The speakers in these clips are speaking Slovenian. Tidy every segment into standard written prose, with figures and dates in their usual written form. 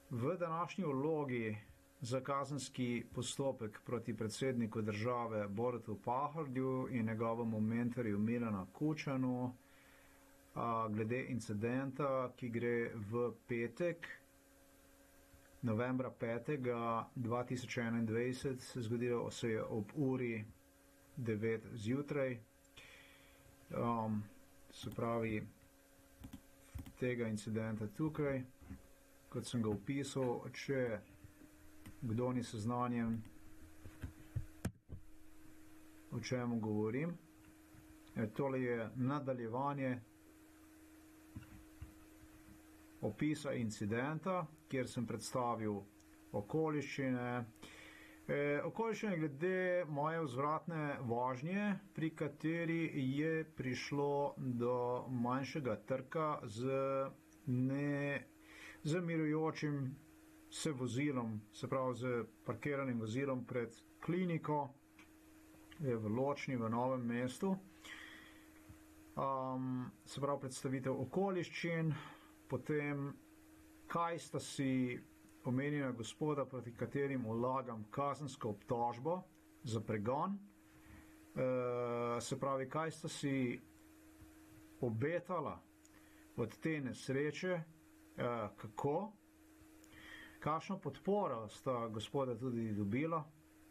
V današnji vlogi za kazenski postopek proti predsedniku države Borutu Pahorju in njegovemu mentorju Milanu Kučanu glede incidenta, ki gre v petek, novembra 5. 2021, zgodilo se je ob uri 9 zjutraj. Se pravi, tega incidenta tukaj, kot sem ga opisal, če kdo ni seznanjen, o čemu govorim. Tole je nadaljevanje opisa incidenta, kjer sem predstavil okoliščine. Okoliščine glede moje vzvratne vožnje, pri kateri je prišlo do manjšega trka z mirujočim se vozilom, se pravi z parkiranim vozilom pred kliniko v Ločni v Novem mestu. Se pravi predstavitev okoliščin, potem kaj sta si omenjena gospoda, proti katerim vlagam kazensko obtožbo za pregon. Se pravi, kaj sta si obetala od te nesreče, kako, kakšno podporo sta gospoda tudi dobila,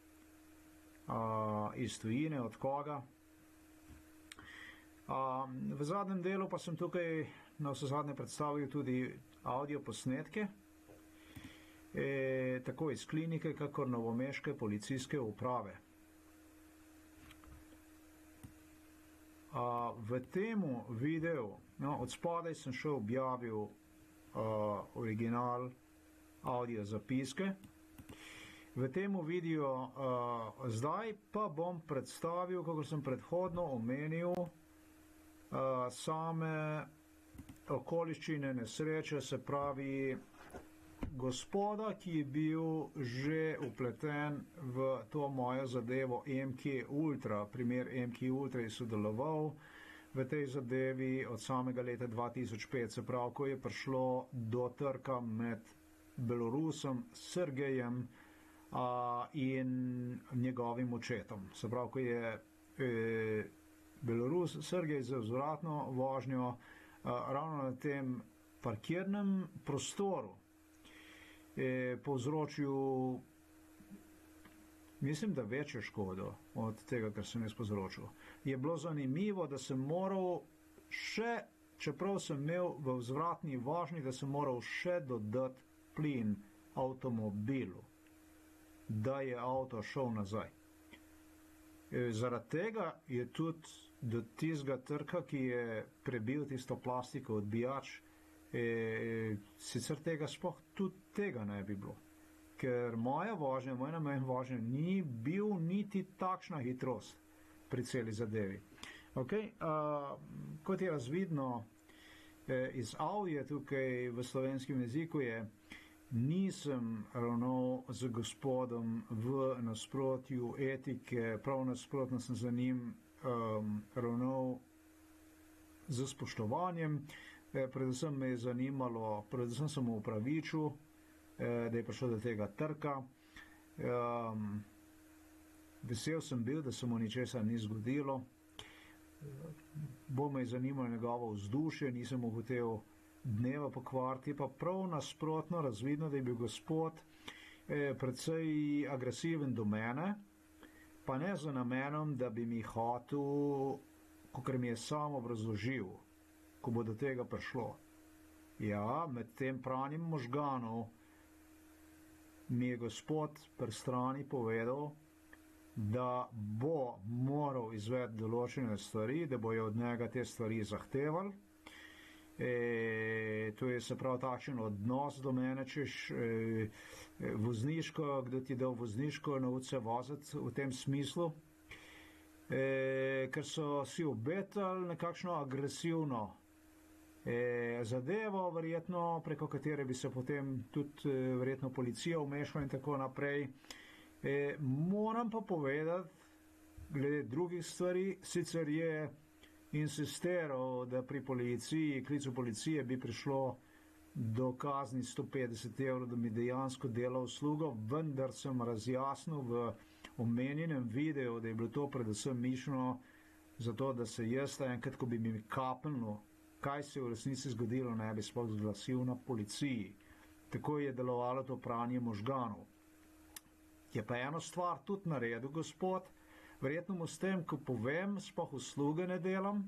iz tujine, od koga. V zadnjem delu pa sem tukaj na vsezadnje predstavil tudi audio posnetke, tako iz klinike, kakor novomeške policijske uprave. V temu videu, od spodaj sem še objavil original audio zapiske. V temu videu zdaj pa bom predstavil, kako sem predhodno omenil, same okoliščine nesreče, se pravi gospoda, ki je bil že upleten v to mojo zadevo MK Ultra. Primer MK Ultra je sodeloval v tej zadevi od samega leta 2005, se pravi, ko je prišlo do trka med Belorusom Sergejem in njegovim očetom. Se pravi, ko je Belorus Sergej z vzvratno vožnjo ravno na tem parkirnem prostoru povzročil, mislim, da večjo škodo od tega, kar sem jaz povzročil. Je bilo zanimivo, da sem moral še, čeprav sem imel v vzvratni vožnji, da sem moral še dodati plin avtomobilu, da je avto šel nazaj. Zaradi tega je tudi do tistega trka, ki je prebil tisto plastiko odbijač, sicer tega sploh tudi tega ne bi bilo. Ker moja vožnja, moj namen vožnje ni bil niti takšna hitrost pri celi zadevi. Okay, kot je razvidno iz audio tukaj v slovenskem jeziku je, nisem ravnal z gospodom v nasprotju etike, prav nasprotno sem za njim ravnal z spoštovanjem. Predvsem me je zanimalo, predvsem sem mu upravičil, da je prišlo do tega trka. Vesel sem bil, da se mu ničesar ni zgodilo. Bolj me je zanimalo njegovo vzdušje, nisem mu hotel dneva pokvariti, pa prav nasprotno razvidno, da je bil gospod precej agresiven do mene, pa ne za namenom, da bi mi hotel, kakor mi je sam obrazložil, ko bo do tega prišlo. Ja, med tem pranjem možganov mi je gospod pri strani povedal, da bo moral izvedeti določene stvari, da bojo od njega te stvari zahtevali. To je se prav takšen odnos do mene, češ vozniško, kdo ti je dal vozniško, nauči se voziti v tem smislu, ker so si obetali nekakšno agresivno zadevo, verjetno preko katere bi se potem tudi verjetno policija vmešala in tako naprej. Moram pa povedati, glede drugih stvari, sicer je insistiral, da pri policiji, klicu policije bi prišlo do kazni 150 evrov, da mi dejansko dela uslugo, vendar sem razjasnil v omenjenem videu, da je bilo to predvsem mišljeno zato, da se jaz enkrat, ko bi mi kapnilo, kaj se je v resnici zgodilo, ne bi sploh zglasil na policiji. Tako je delovalo to pranje možganov. Je pa eno stvar tudi naredil gospod, verjetno mu s tem, ko povem, sploh usluge ne delam.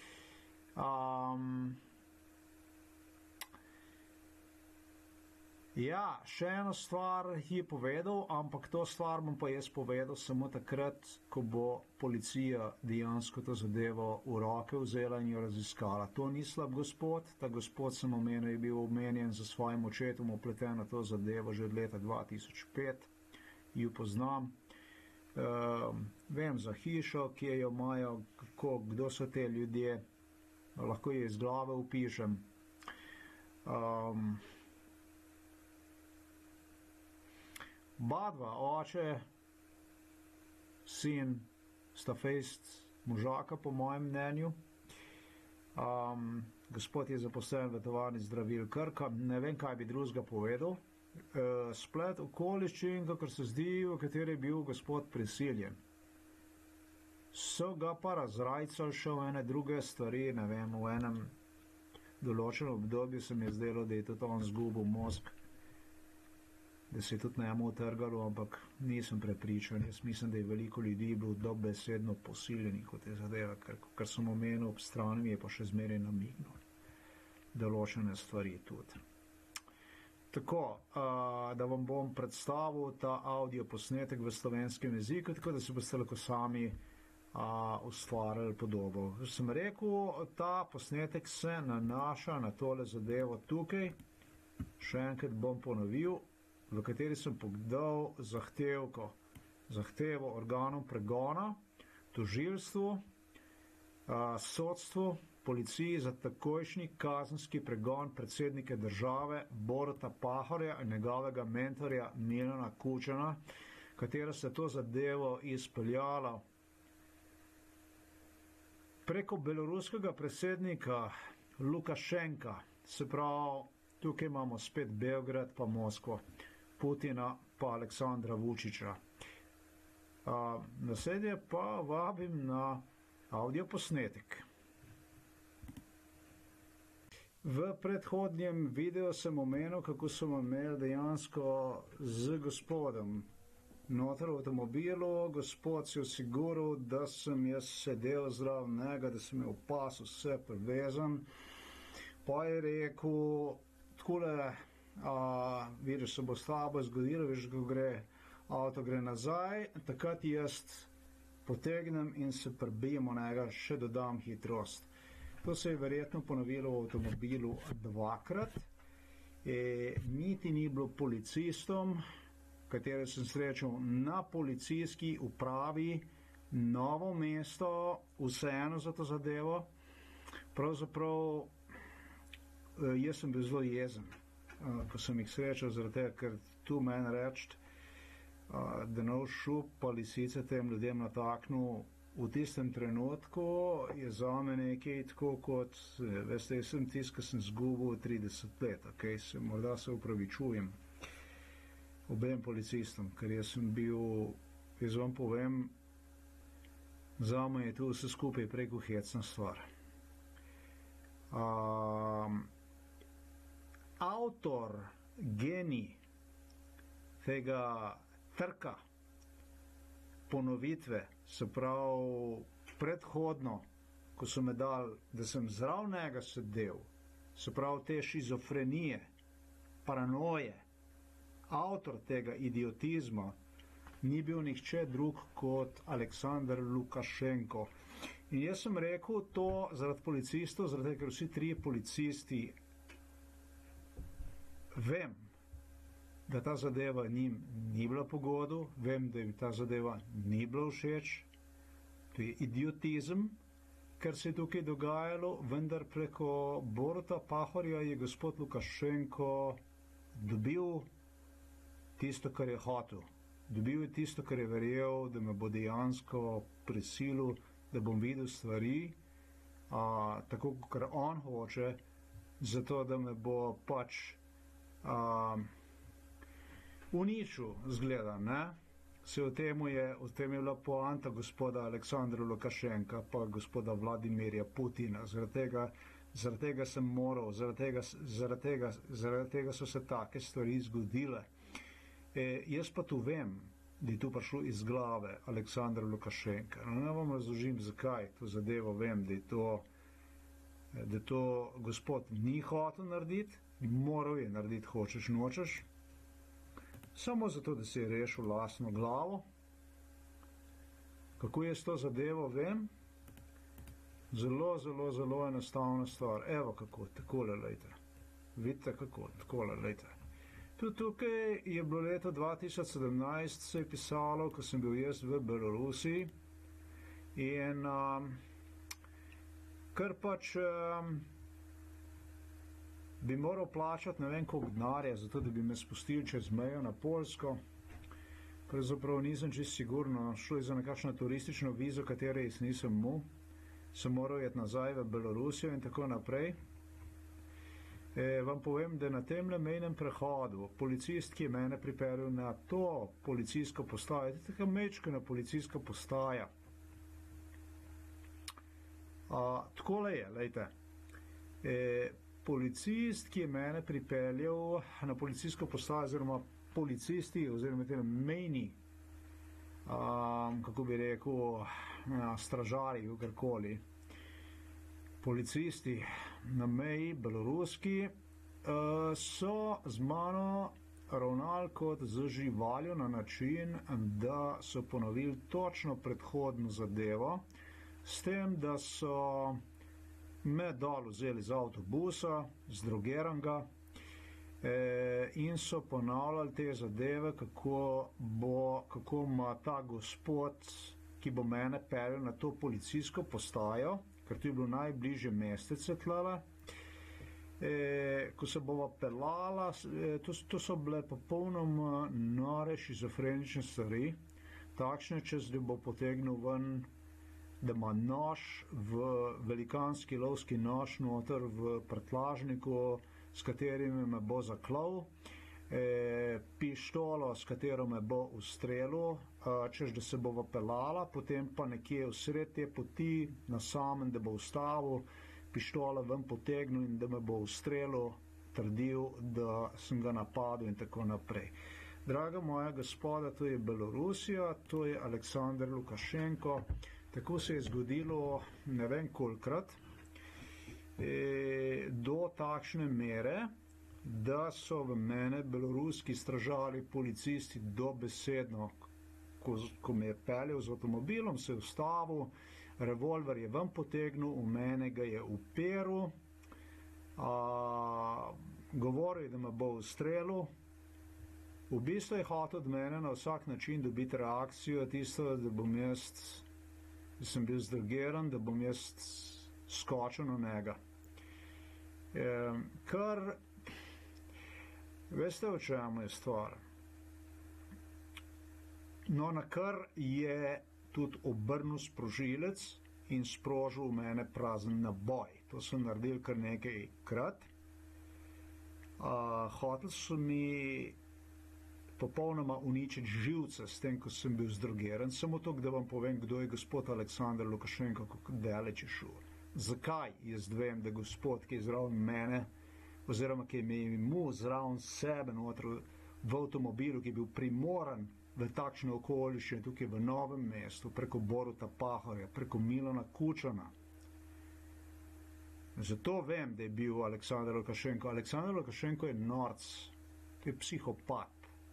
Ja, še eno stvar je povedal, ampak to stvar bom pa jaz povedal samo takrat, ko bo policija dejansko to zadevo v roke vzela in jo raziskala. To ni slab gospod, ta gospod sem omenil, je bil omenjen za svojim očetom upleten na to zadevo že od leta 2005, jo poznam. Vem za hišo, kje jo imajo, kdo so te ljudje, lahko jo iz glave upišem. Badva, oče, sin, sta fejst možaka, po mojem mnenju. Gospod je zaposlen v tovarni zdravil Krka, ne vem, kaj bi drugega povedal. Splet okoliščin, kakor se zdi, v kateri je bil gospod prisiljen. So ga pa razrajcali še v ene druge stvari, ne vem, v enem določenem obdobju se mi je zdelo, da je tudi on zgubil mozg, da se je tudi njemu utrgalo, ampak nisem prepričan. Jaz mislim, da je veliko ljudi bilo dobesedno posiljenih v te zadeve, ker sem omenil ob strani, mi je pa še zmeraj namignil določene stvari tudi. Tako, da vam bom predstavil ta audio posnetek v slovenskem jeziku, tako da se boste lahko sami ustvarjali podobo. Sem rekel, ta posnetek se nanaša na tole zadevo tukaj, še enkrat bom ponovil, v kateri sem podal zahtevo organom pregona, tožilstvu, sodstvu, policiji za takojšnji kazenski pregon predsednika države Boruta Pahorja in njegovega mentorja Milana Kučana, katera se to zadevo izpeljala preko beloruskega predsednika Lukašenka, se pravi, tukaj imamo spet Beograd pa Moskvo, Putina pa Aleksandra Vučiča. Naslednje pa vabim na audio posnetek. V predhodnjem videu sem omenil, kako smo imeli dejansko z gospodom noter v avtomobilu, gospod si osigural, da sem jaz sedel zraven njega, da sem imel pas vse privezan, pa je rekel, takole, vidiš, se bo s tabo zgodilo, vidiš, ko avto gre nazaj, takrat jaz potegnem in se prebijemo njega, še dodam hitrost. To se je verjetno ponovilo v avtomobilu dvakrat. Niti ni bilo policistom, katere sem srečal na policijski upravi Novo mesto, vseeno za to zadevo. Pravzaprav jaz sem bil zelo jezen, ko sem jih srečal, zaradi tega, ker tu meni reči, da ne šup pa lisice tem ljudem nataknil. V tistem trenutku je zame nekaj tako kot, veste, jaz sem tist, ki sem zgubil 30 let, morda se upravičujem obem policistom, ker jaz sem bil, jaz vam povem, zame je tu vse skupaj preko hecna stvar. Avtor, genij tega trka, ponovitve, se pravi predhodno, ko so me dali, da sem zraven njega sedel, se pravi te šizofrenije, paranoje, avtor tega idiotizma ni bil nihče drug kot Aleksandar Lukašenko. In jaz sem rekel to zaradi policistov, zaradi ker vsi trije policisti, vem, da ta zadeva njim ni bila po godu, vem, da jim ta zadeva ni bila všeč, to je idiotizem, kar se je tukaj dogajalo, vendar preko Boruta Pahorja je gospod Lukašenko dobil tisto, kar je hotel. Dobil je tisto, kar je verjel, da me bo dejansko prisilil, da bom videl stvari, tako kot on hoče, zato da me bo pač uničil, zgleda, ne? O tem je bila poanta gospoda Aleksandra Lukašenka pa gospoda Vladimirja Putina. Zaradi tega sem moral, zaradi tega so se take stvari zgodile. Jaz pa tu vem, da je to prišlo iz glave Aleksandra Lukašenka. Ne vam razložim, zakaj to zadevo vem, da to gospod ni hotel narediti, moral je narediti, hočeš, nočeš, samo zato, da si je rešil lastno glavo. Kako jaz to zadevo vem? Zelo, zelo, zelo enostavna stvar. Evo kako, takole, lejte. Vidite kako, takole, lejte. Tudi tukaj je bilo leto 2017, se je pisalo, ko sem bil jaz v Belorusiji in ker pač bi moral plačati ne vem koliko denarja, zato da bi me spustili čez mejo na Poljsko. Pravzaprav nisem čisto sigurno, šlo je za nekakšno turistično vizo, katere jaz nisem mu. Sem moral jeti nazaj v Belorusijo in tako naprej. Vam povem, da na tem mejnem prehodu policist, ki je mene pripeljal na to policijsko postajo, to je taka mečkana policijska postaja. Takole je, lejte. Policist, ki je mene pripeljal na policijsko postajo, oziroma policisti, oziroma te mejni, kako bi rekel, stražari, kakorkoli, policisti na meji, beloruski, so z mano ravnali kot z živaljo na način, da so ponovili točno predhodno zadevo, s tem, da so me dol vzeli z avtobusa, zdrogeranega, in so ponavljali te zadeve, kako ima ta gospod, ki bo mene peljal na to policijsko postajo, ker to je bilo najbližje mestece tlele, ko se bova pelala, to so bile popolnoma nore šizofrenične stvari, takšne, čez da bo potegnil ven, da ima nož, velikanski lovski nož noter v prtlažniku, s katerim me bo zaklal, pištolo, s katero me bo ustrelil, češ da se bova pelala, potem pa nekje vsred te poti na samem, da bo ustavil, pištolo ven potegnil in da me bo ustrelil, trdil, da sem ga napadel in tako naprej. Draga moja gospoda, to je Belorusija, to je Aleksandr Lukašenko, tako se je zgodilo ne vem kolikrat, do takšne mere, da so v mene beloruski stražari, policisti dobesedno, ko me je peljal z avtomobilom, se je ustavil, revolver je ven potegnil, v mene ga je uperil, govoril je, da me bo ustrelil, v bistvu je hotel od mene na vsak način dobiti reakcijo, tisto, da bom jaz, da sem bil zdrogiran, da bom jaz skočil na njega. Kar, veste, v čemu je stvar? No, na kar je tudi obrnil sprožilec in sprožil v mene prazen naboj. To so naredili kar nekajkrat. Hoteli so mi popolnoma uničiti živce s tem, ko sem bil zdrogiran. Samo to, da vam povem, kdo je gospod Aleksandr Lukašenko, kako daleč je šel. Zakaj jaz vem, da gospod, ki je zraven mene, oziroma ki je imel zraven sebe notri v avtomobilu, ki je bil primoran v takšne okoliščine tukaj v Novem mestu, preko Boruta Pahorja, preko Milana Kučana. Zato vem, da je bil Aleksandr Lukašenko. Aleksandr Lukašenko je norc, to je psihopat.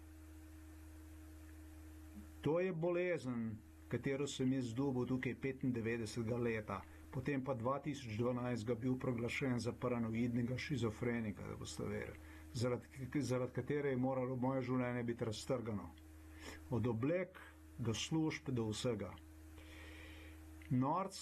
To je bolezen, katero sem jaz dobil tukaj 95. leta, potem pa 2012 bil proglašen za paranoidnega šizofrenika, da boste verjeli, zaradi katere je moralo moje življenje biti raztrgano. Od oblek do služb do vsega. Norc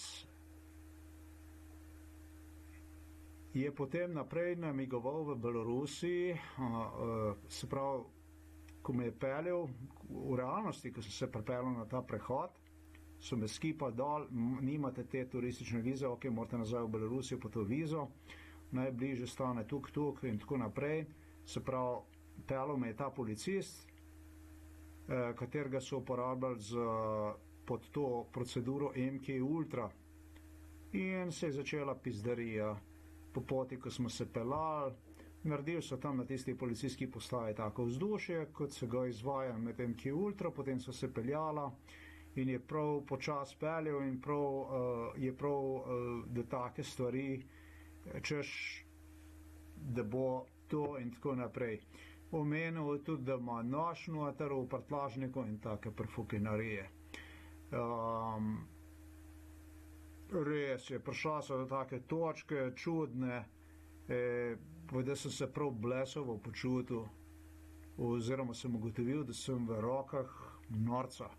je potem naprej namigoval v Belorusiji, se pravi, ko me je peljal v realnosti, ko sem se pripeljal na ta prehod, so me skipali dol, nimate te turistične vize, ok, morate nazaj v Belorusijo po to vizo, najbližje stane tuk in tako naprej. Se pravi, peljal me je ta policist, katerega so uporabljali pod to proceduro MK Ultra. In se je začela pizdarija. Po poti, ko smo se peljali, naredili so tam na tisti policijski postaji tako vzdušje, kot se ga izvaja med MK Ultra, potem so se peljala in je prav počas peljal in je prav, da take stvari, češ, da bo to in tako naprej. Omenil je tudi, da ima nož noter v prtljažniku in take profukinarije. Res je, prišla so do take točke, čudne, da sem se prav blesavo počutil, oziroma sem ugotovil, da sem v rokah norca.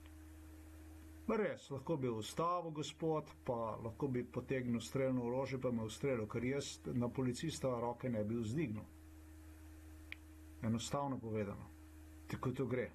Res, lahko bi ustavil gospod, pa lahko bi potegnil strelno orožje, pa me ustrelil, ker jaz na policista roke ne bi vzdignil. Enostavno povedano. Tako to gre.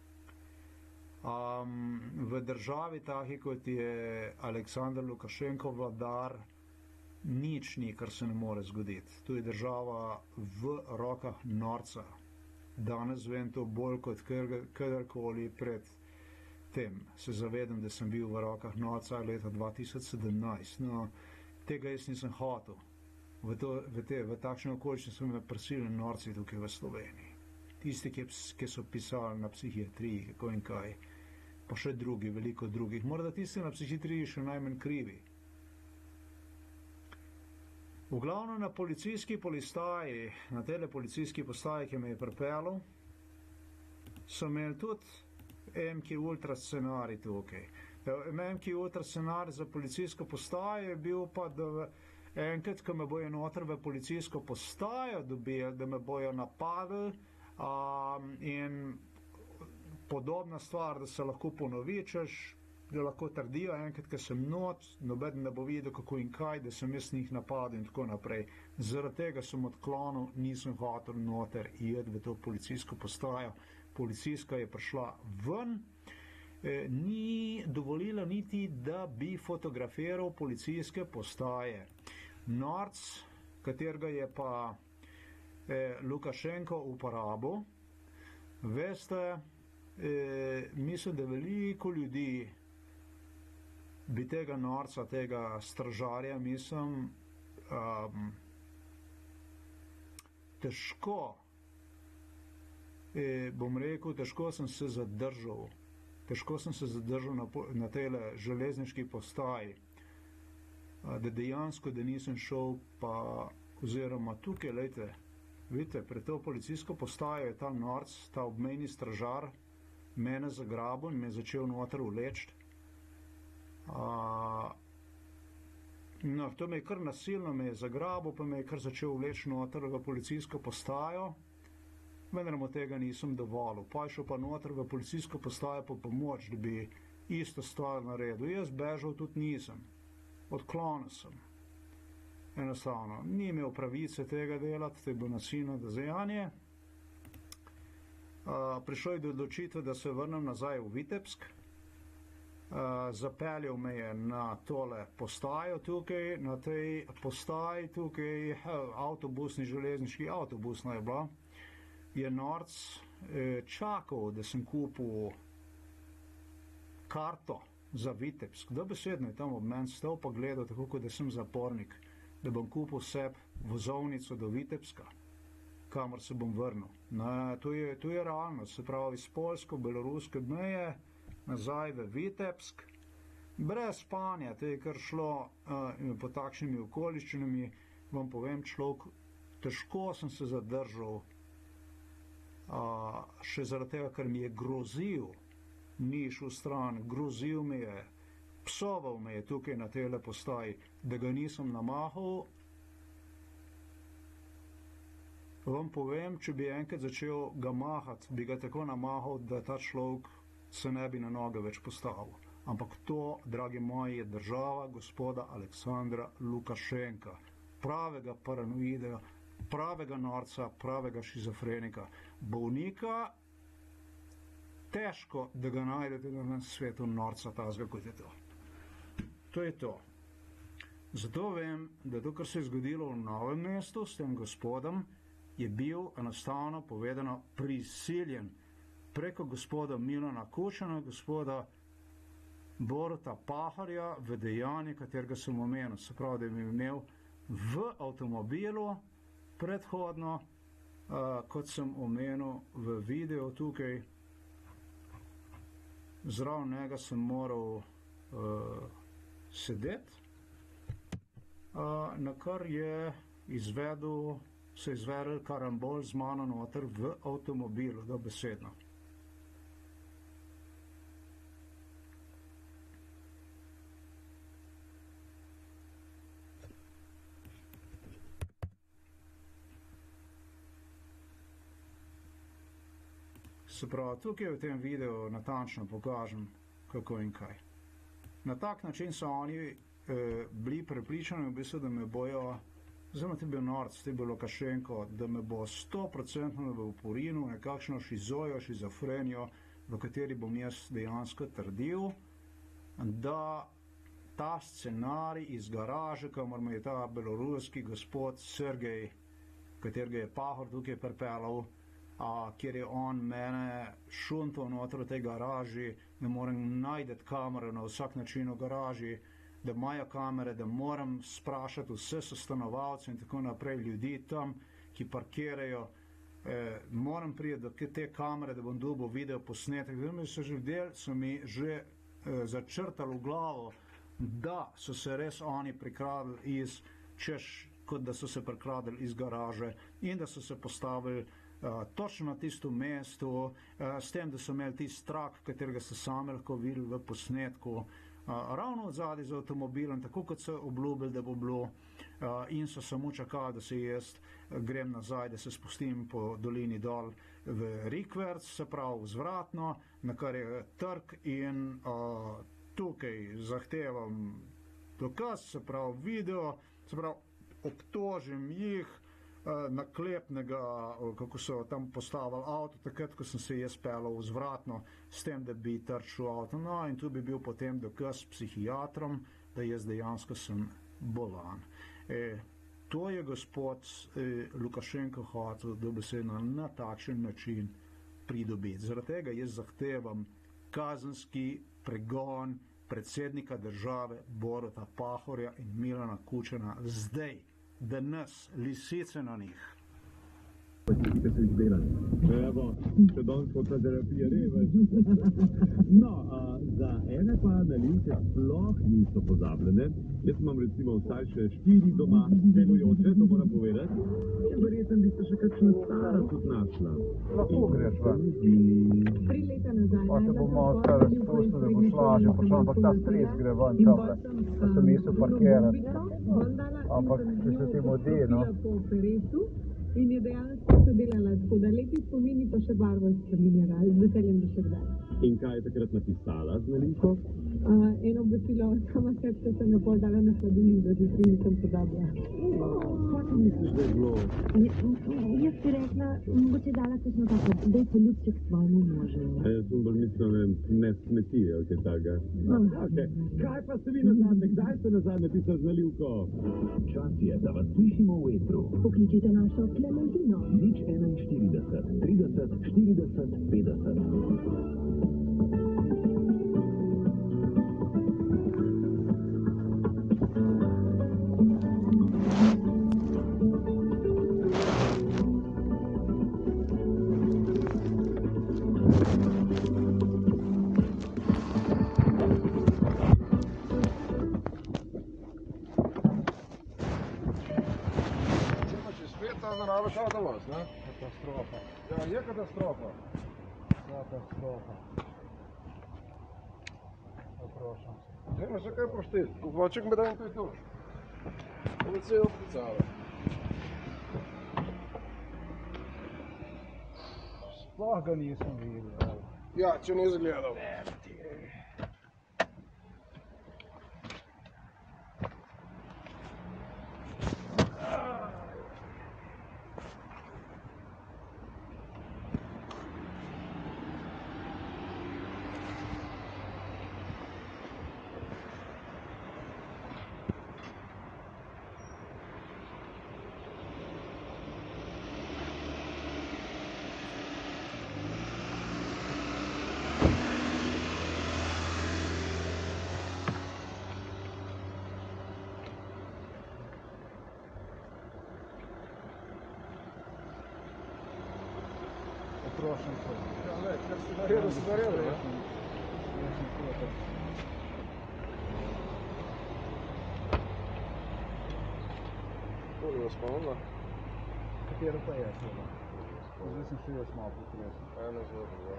V državi taki, kot je Aleksandr Lukašenko vladar, nič ni, kar se ne more zgoditi. To je država v rokah norca. Danes vem to bolj kot kadarkoli pred tem. Se zavedam, da sem bil v rokah norca leta 2017. No, tega jaz nisem hotel. V takšne okoliščine so me prisilili norci tukaj v Sloveniji. Tisti, ki so pisali na psihiatriji, kako in kaj, pa še drugi, veliko drugih. Morda tisti na psihiatriji še najmanj krivi. V glavnem na policijski postaji, na tele policijski postaji, ki me je pripeljal, so imeli tudi MK Ultra scenarij tukaj. MK Ultra scenarij za policijsko postajo je bil pa, da enkrat, ko me bojo noter v policijsko postajo dobili, da me bojo napadli, in podobna stvar, da se lahko ponovičeš, da lahko trdijo enkrat, ko sem not, nobeden ne bo videl kako in kaj, da sem jaz njih napadel in tako naprej. Zaradi tega sem odklonil, nisem hotel noter iti v to policijsko postajo. Policijska je prišla ven, ni dovolila niti, da bi fotografiral policijske postaje. Norc, katerega je pa Lukašenko uporabil, veste, mislim, da veliko ljudi bi tega norca, tega stražarja, mislim, težko, bom rekel, težko sem se zadržal na tele železniški postaji, da dejansko, da nisem šel pa, oziroma tukaj, lejte, vidite, pred to policijsko postajo je ta norc, ta obmejni stražar, mene zagrabil in me je začel noter vleči. No, to me je kar nasilno, me je zagrabil, pa me je kar začel vleči noter v policijsko postajo, vendar mu tega nisem dovolil. Pa je šel pa noter v policijsko postajo po pomoč, da bi isto stvar naredil. Jaz bežal tudi nisem, odklonil sem. Enostavno, ni imel pravice tega delati, to je bilo nasilno dejanje. Prišlo je do odločitve, da se vrnem nazaj v Vitebsk. Zapeljal me je na tole postajo tukaj, na tej postaji tukaj, avtobusni, železniški avtobusna je bila, je norc čakal, da sem kupil karto za Vitebsk. Dobesedno je tam ob meni stal pa gledal, tako kot da sem zapornik, da bom kupil sebi vozovnico do Vitebska, kamor se bom vrnil. To je realnost, se pravi iz polsko-beloruske meje nazaj v Vitebsk, brez spanja, to je kar šlo po takšnimi okoliščinami, vam povem, človek, težko sem se zadržal, še zaradi tega, ker mi je grozil, ni šel stran, grozil mi je, psoval me je tukaj na tele postaji, da ga nisem namahal. Vam povem, če bi enkrat začel ga mahati, bi ga tako namahal, da ta človek se ne bi na noge več postavil. Ampak to, dragi moji, je država gospoda Aleksandra Lukašenka, pravega paranoida, pravega norca, pravega šizofrenika, bolnika, težko, da ga najdete na svetu norca tazga, kot je to. To je to. Zato vem, da to, kar se je zgodilo v Novem mestu s tem gospodom, je bil enostavno povedano prisiljen preko gospoda Milana Kučana, gospoda Boruta Pahorja v dejanju, katerega sem omenil. Se pravi, da je imel v avtomobilu predhodno, kot sem omenil v videu tukaj, zraven njega sem moral sedeti, na kar je se izvedel karambol z mano noter v avtomobilu, dobesedno. Se pravi, tukaj v tem videu natančno pokažem, kako in kaj. Na tak način so oni bili prepričani, v bistvu, da me bojo, oziroma ti bil Norc, ti bil Lukašenko, da me bo 100% v uporinu nekakšno šizojo, šizofrenijo, v kateri bom jaz dejansko trdil, da ta scenarij iz garaže, kamor me je ta beloruski gospod Sergej, katerega je Pahor tukaj pripeljal, kjer je on mene šuntal noter v tej garaži, da moram najdeti kamere na vsak način v garaži, da imajo kamere, da moram sprašati vse sostanovalce in tako naprej, ljudi tam, ki parkirajo, moram priti do te kamere, da bom dobil video posnetek. So mi že začrtali v glavo, da so se res oni prikradli kot da so se prikradli iz garaže in da so se postavili točno na tisto mesto, s tem, da so imeli tisti trak, katerega so sami lahko videli v posnetku, ravno od zadaj z avtomobilom, tako kot so obljubili, da bo bilo, in so samo čakali, da se jaz grem nazaj, da se spustim po dolini dol v Rikverc, se pravi vzvratno, na kar je trg, in tukaj zahtevam dokaz, se pravi video, se pravi obtožim jih naklepnega, kako so tam postavili avto, takrat, ko sem se jaz peljal vzvratno, s tem, da bi trčil avto. No, in tu bi bil potem dokaz s psihiatrom, da jaz dejansko sem bolan. To je gospod Lukašenko hotel dobesedno na takšen način pridobiti. Zaradi tega jaz zahtevam kazenski pregon predsednika države Boruta Pahorja in Milana Kučana zdaj, danes, lisice na njih. Ki so izdelali. Evo, še danes fototerapija, reveč. No, za ene pa analize sploh niso pozabljene. Jaz imam recimo vsaj še 4 doma delujoče, to moram povedati. Verjetno bi se še kakšna stara tudi našla. Lahko greš ven. 3 leta nazaj. Pa se bomo kar spustil, da bo šla, že počela, ampak ta stres gre ven, čovle. Pa sem mislil parkirati. Ampak, če se ti modi, no. In je dejansko se delala tako, da lepi spomini pa še barvo spreminjala, z veseljem bi še kdaj. In kaj je takrat napisala z naliko? Eno obvestilo, sama sebi sem jo pol dala na hladilnik, da se s nisem pozabila. Kaj ti misliš, da je bilo? Jaz bi rekla, mogoče dala kakšno tako, da je poljubček svojemu možu. Jaz sem bolj mislil, ne smeti, ali kaj takega. Okay. Kaj pa ste vi nazadnje? Kdaj ste nazadnje pisali z nalivko? Čas je, da vas slišimo v etru. Pokličite našo Klementino. 041 30 40 50. Katastrofa. Ja, je katastrofa. Katastrofa. Zaprošam se. Zdaj se kaj pošteti. Kupoček me dajem to je to. Ovo se je oplicalo. Sploh ga nisem videl. Ja, če ni zgledal. potrošen se. Ja, ne, ker si naredil, si naredil, ne? Koliko vas spomnila? Katero pa je seveda? Zdaj sem še jaz malo potresen. Eno zelo, ja.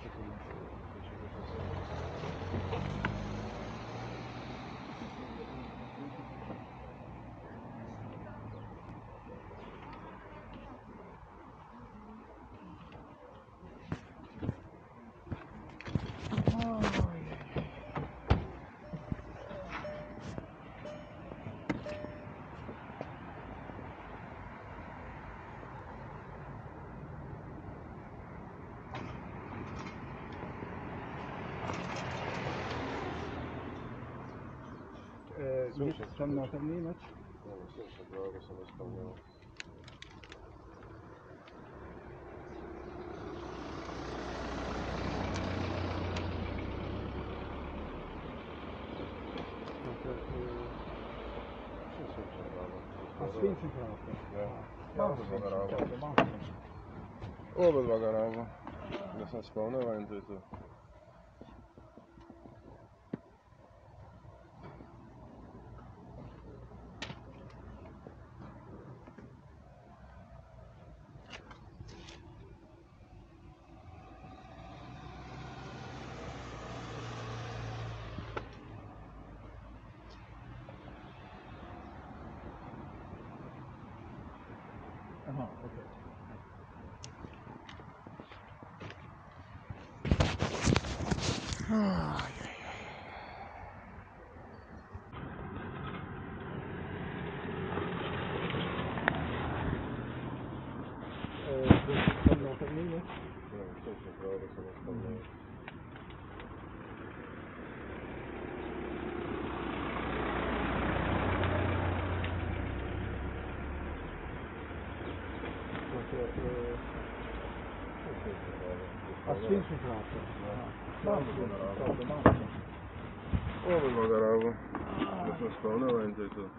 Tam noter ni nič? Ne, mislim, še drago sem ne spomnil. Svinčen traktor. Ja. Obedva ga rabo. Da sem spomnil in to je to. Aha, okej. Tam noter ni nič? Ne, mislim, še drago sem ne spomnil. A svinčen traktor? Obedva ga rabo. Da sem spomnil in to je to.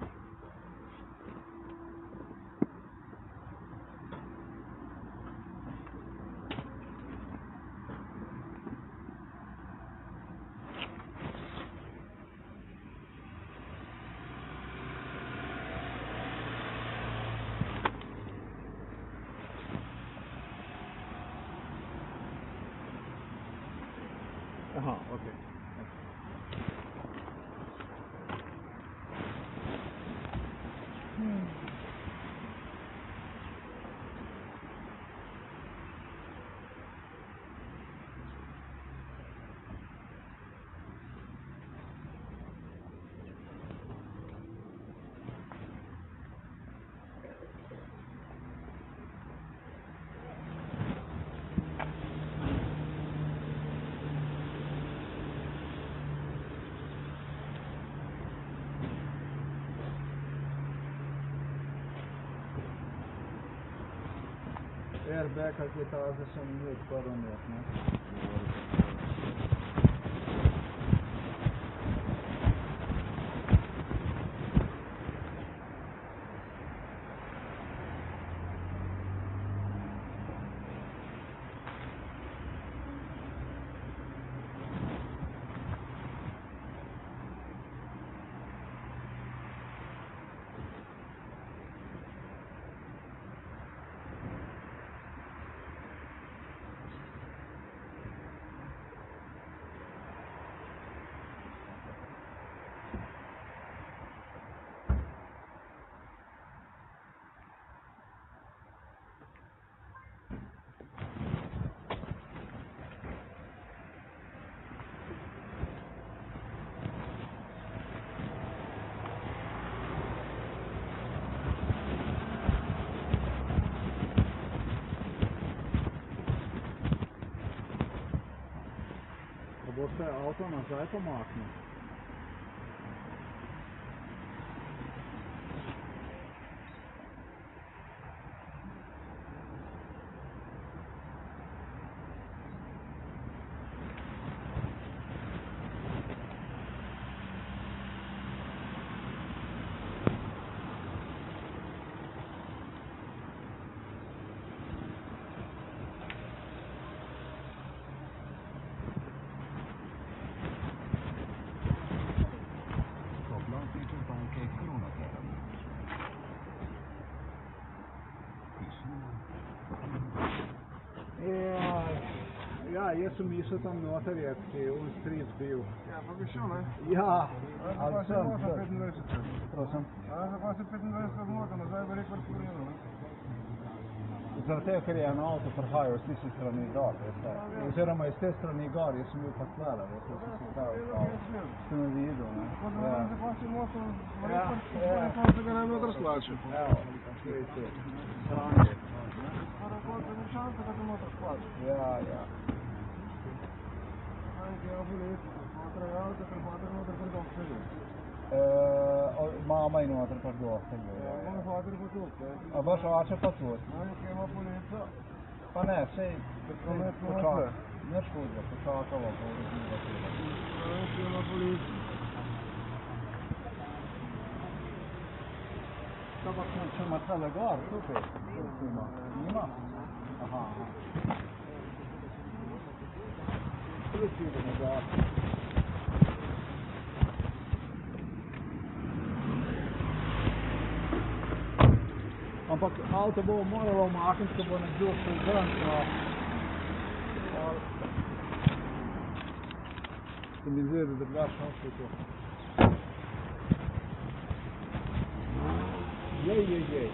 Aha, okej. Airbag, ali je ta zdaj sem ni odprl not, ne? Boste avto nazaj pomaknil. Ja, jaz sem mislil tam noter je, ki je un stric bil. Ja, pa bi šel, ne? Ja, Ali ali sem sem, moto 25. prosim. Zakaj si 25 moto, nazaj bi rekel, da si vrnil, ne? Zaradi tega, ker je en avto prihajal z tiste strani gor, veste. Oziroma iz te strani gor, jaz sem bil pa tlele, veste, sem se prav spal. Ste me videl, ne? Tako da vam zakaj si moto, Ja, pa se ga ne bi odraslačil. Evo, vidite, sranje. Skoro konca ni šanse, da bi moto splačil. Ja, ja. Kaj je boleti, motor je avto, ker motor noter predom sedi. Mama in noter pa dosta. Moj fater pa tudi, ne? A baš oče pa tudi. Kaj ima polica? Pa ne, sej, Prometno počakaj. Nič hudega, počakalo, bo razumela tega. Kaj ima polica? To pa če ima tale gor, tukaj, ima. Nima? Aha, aha. Ključi idemo gor. Ampak avto bo moralo umakniti, ko bo nekdo šel ven, se mi zdi, da drugačno šel to. Jej.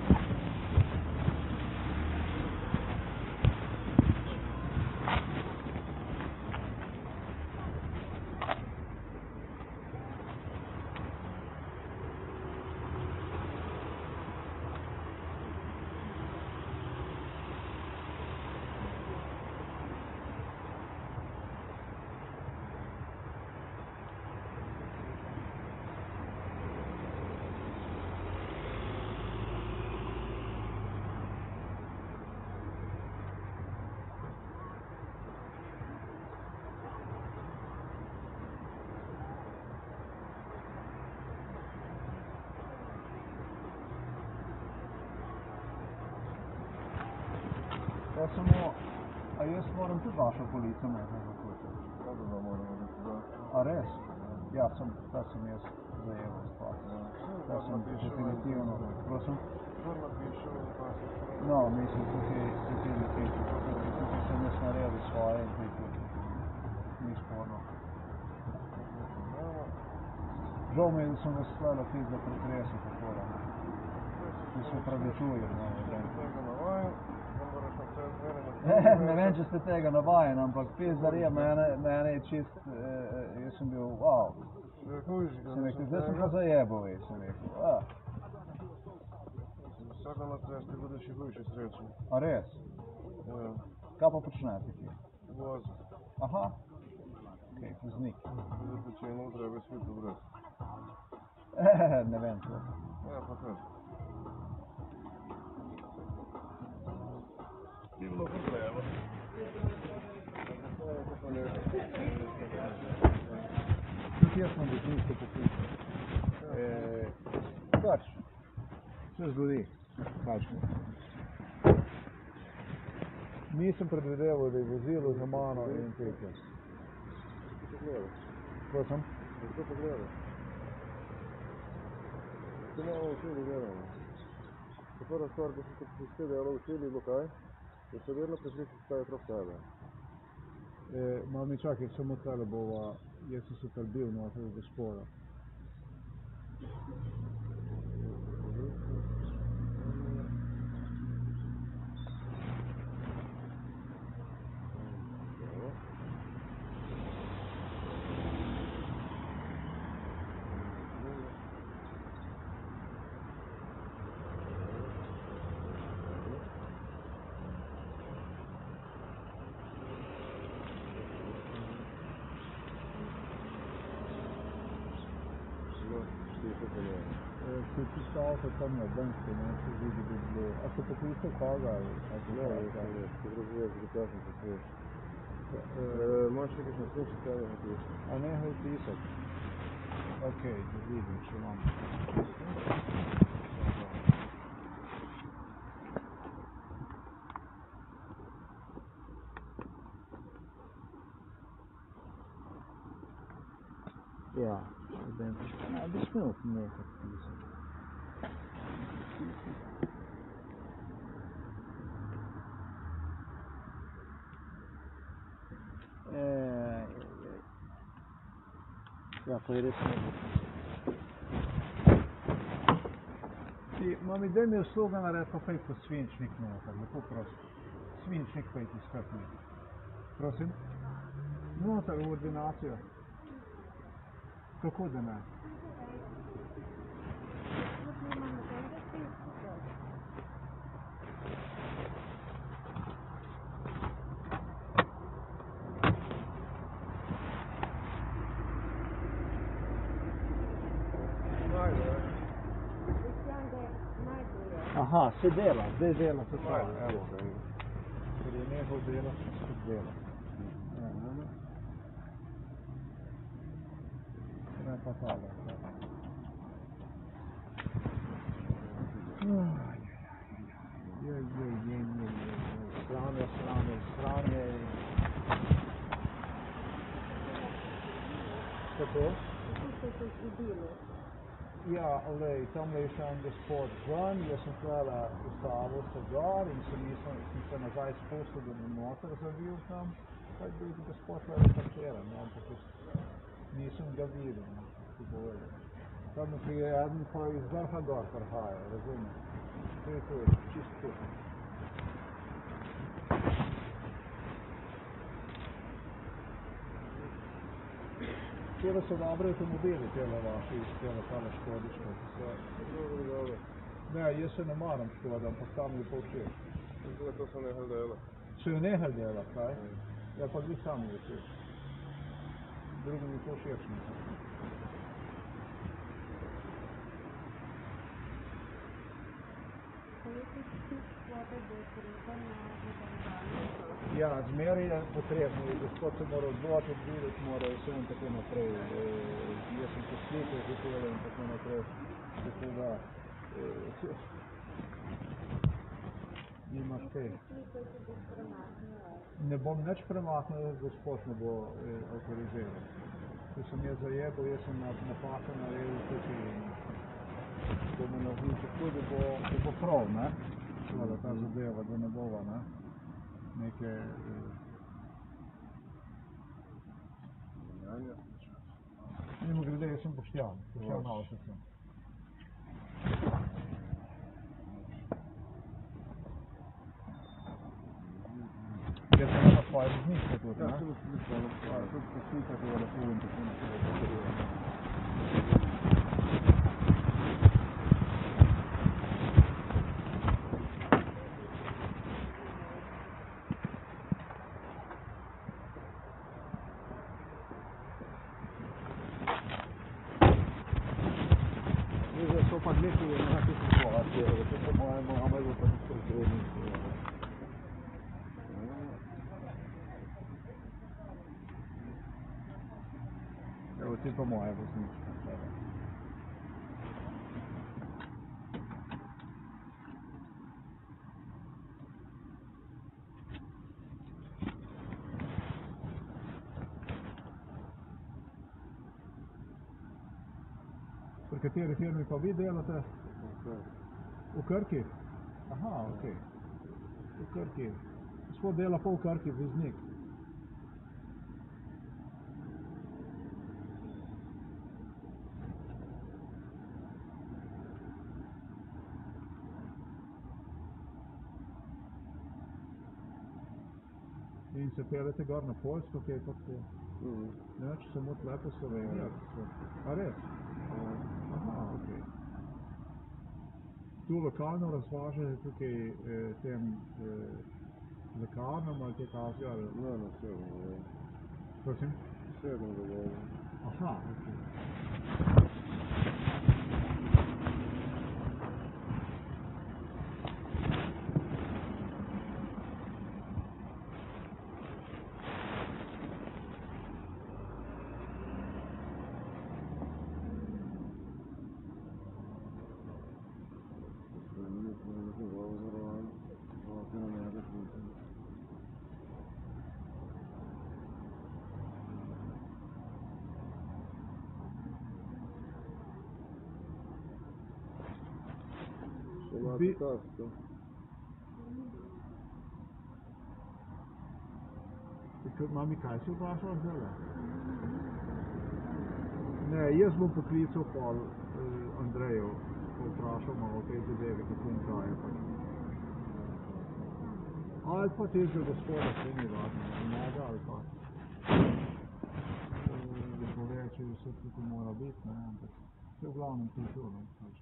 Ja samo, a jaz moram tudi vašo polico možno zaključiti? Kako da moramo biti da? A res? Ja, ta sem jaz zajeval stvar. Ta sem definitivno, prosim? Kar napišel, pa se No, mislim, tukaj nekaj, tukaj sem jaz naredil svoje in tukaj ni sporno. Žal mi je, da sem vas stvarno pizda pretresel takole. Ki se opravičujem, no, tega navajam, da moraš na vse zmene Ne vem, če ste tega navajen, ampak pizdarija mene je čist, jaz sem bil, wow. Sem rekel, zdaj sem pa zajebal, sem rekel, Vsaka na cesti bude še hujše srečo. A res? Ja, Kaj pa počnete ti? vozi. Aha. Okej, voznik. Vidite, če je notra, je ves videl brez. Ne vem, to. Ja, pa kaj. Ni bilo problema. Tudi jaz sem vozniško poklical. Pač, se zgodi, pač. Nisem predvideval, da je vozilo za mano in tekle. Prosim? To pogledaj. To malo učili delamo. Prva stvar, ko so se vse delo učili, bilo kaj? Da se vedno presliči staje okrog tebe. Malo mi čakaj, samo tale bova, jaz sem se talbil noter od gospoda. Se tisto avto tam na Danske, ne, se vidi, da bi bilo. A ste poklical koga? Ne, se razviješ, da kažem, da se imaš še kakšne sluči, kaj je napiš? A nehaj pisati. Okej, da vidim, če imam. Ja, študentiška. Ne, bi smel nekaj pisati. Ja, pa je res ne. Mami, daj mi usluga narediti, pa pej po svinčnik noter, lepo prosim. Svinčnik pej ti skakni. Prosim? Noter v ordinacijo. Kako da ne? Aha, se dela, zdaj dela se pravi, evo. Ker je nehal dela, se spet dela. Ne pa tale. Sranje. Kako? Ja, olej, tam je še en gospod ven, jaz sem tukaj ustavil se gor in sem se nazaj spustil, da bi noter zavil tam. Pa je bil gospod tukaj parkiran, ampak nisem ga videl, ti povedal. Tam je eden pa iz vrha gor prihaja, razumem. To je čist tu. Tele so dobre avtomobili, tele vaši, tele tale škodiške. Ne, jaz se ne maram škoda, ampak tam je pa všeč. To so nehal delati. So jo nehal delati, kaj? Ja, pa glih tam je všeč. Drugim je pa všeč nekaj. Ja, zmeraj je potrebno, gospod se mora odvod, odvideti mora vse in tako naprej. Jaz sem poslikal že tole in tako naprej. Tako da, nimaš kaj. Ne bom nič premaknil, gospod ne bo avtoriziral. Ko sem jaz zajebal, jaz sem napako naredil tukaj in bomo naredili tako, da bo prav, ne? Seveda ta zadeva, da ne bova, ne? Neke... Mimo grede, jaz sem Boštjan Avšec sem. Jaz sem na tvoje vozniške tudi, ne? Ja, tudi poslikati je lepo in tako naprej. Pa nekaj je na te situacije, to so moja mama je pa tisto izrednici. Evo, ti pa moja voznička. Pri kateri firmi pa vi delate? V Krki? Aha, okej. V Krki. Gospod dela pa v Krki, voznik. In se pelete gor na Poljsko, kaj pa tako? Ne, če samo tle po Sloveniji. A res? Aha, okej. Tu lokalno razvažajo tukaj tem lekarnam ali kaj takega? Ne, vse bom govoril. Prosim? Vse bom govoril. Aha, okej. Mami, kaj si vprašala zdaj? Ne, jaz bom poklical pol Andreju, povprašal malo o tej zadevi, kako in kaj je pač. Ali pa tega gospoda, se ni važno, njega ali pa. Povedati, vse tukaj mora biti, ne, ampak vse v glavnem kulturo, ne, slišiš.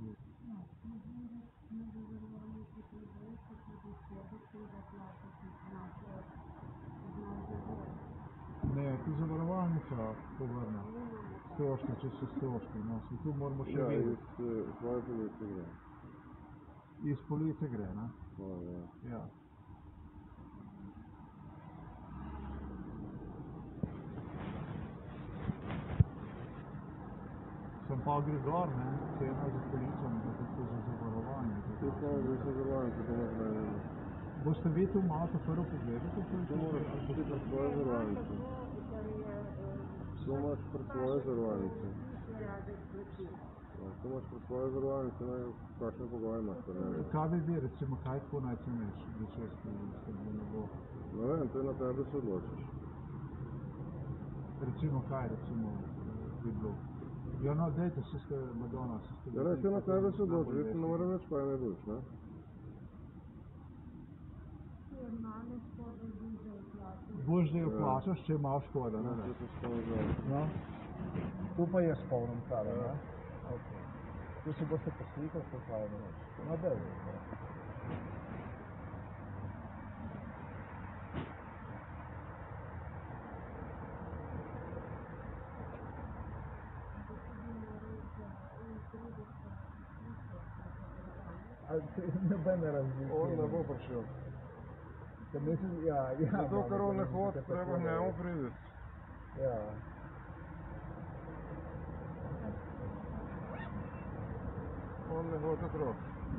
Ne, tu zavarovalnica povrne. Stroški, če so stroški, no, tu moramo še vedeti. Iz svoje police gre. Iz police gre, ne? Svoje, Ja. Sem pa gre gor, ne, cena za polico, ne, tako za zavarovanje. Tu smo gre za zavarovalnice, to moraš najeti. Boste vi tu malo prvo pogledati? Tu moraš pri svoje zavarovalnice. Tu imaš pri svoje zavarovalnice. Tu imaš pri svoje zavarovalnice, kakšne pogoje imaš pri njega. Kaj bi vi, recimo, kaj tako najcenejši, da česti, ne bo? Ne vem, to je na tebe se odločiš. Recimo kaj, recimo, bi bilo? Ja, no, dejte, se ste Madonna, se ste... Ja, ne, to na tebe se odločiš, jaz ne moram več kaj ne boš, ne? Boš zdaj vplačaš, če imaš škoda, ne? Ne, to se spomnil. No? Tu pa je spomnim tale, ne? Ok. Tu si boste poslikali, to kaj ne reči. No, dej. Noben ne razmišlja. On ne bo prišel. Zato, ker on ne hodi, treba njemu priti. Ja. On ne hodi okrog.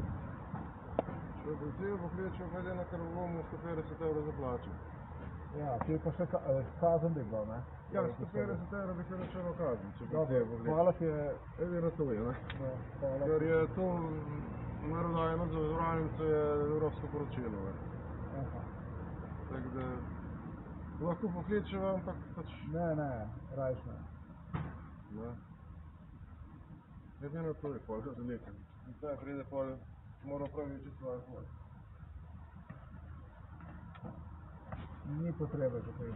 Če bi ti pokličil, glede na kar bomo 150 € zaplačil. Ja, ti pa še kazen bi bilo, ne? Ja, 150 € bi kar računal kazen, če bi ti pokličil. Hvala ti je... Edino to je, ne? Ja, hvala. Ker je to merodajno za zavarovalnico je evropsko poročilo, ne? Aha. Tako da lahko pokličeva, ampak pač Ne, rajš ne. ne. Edino to je pol razlika. In zdaj pride pol, mora pravi več svoje pol. Ni potrebe za tej.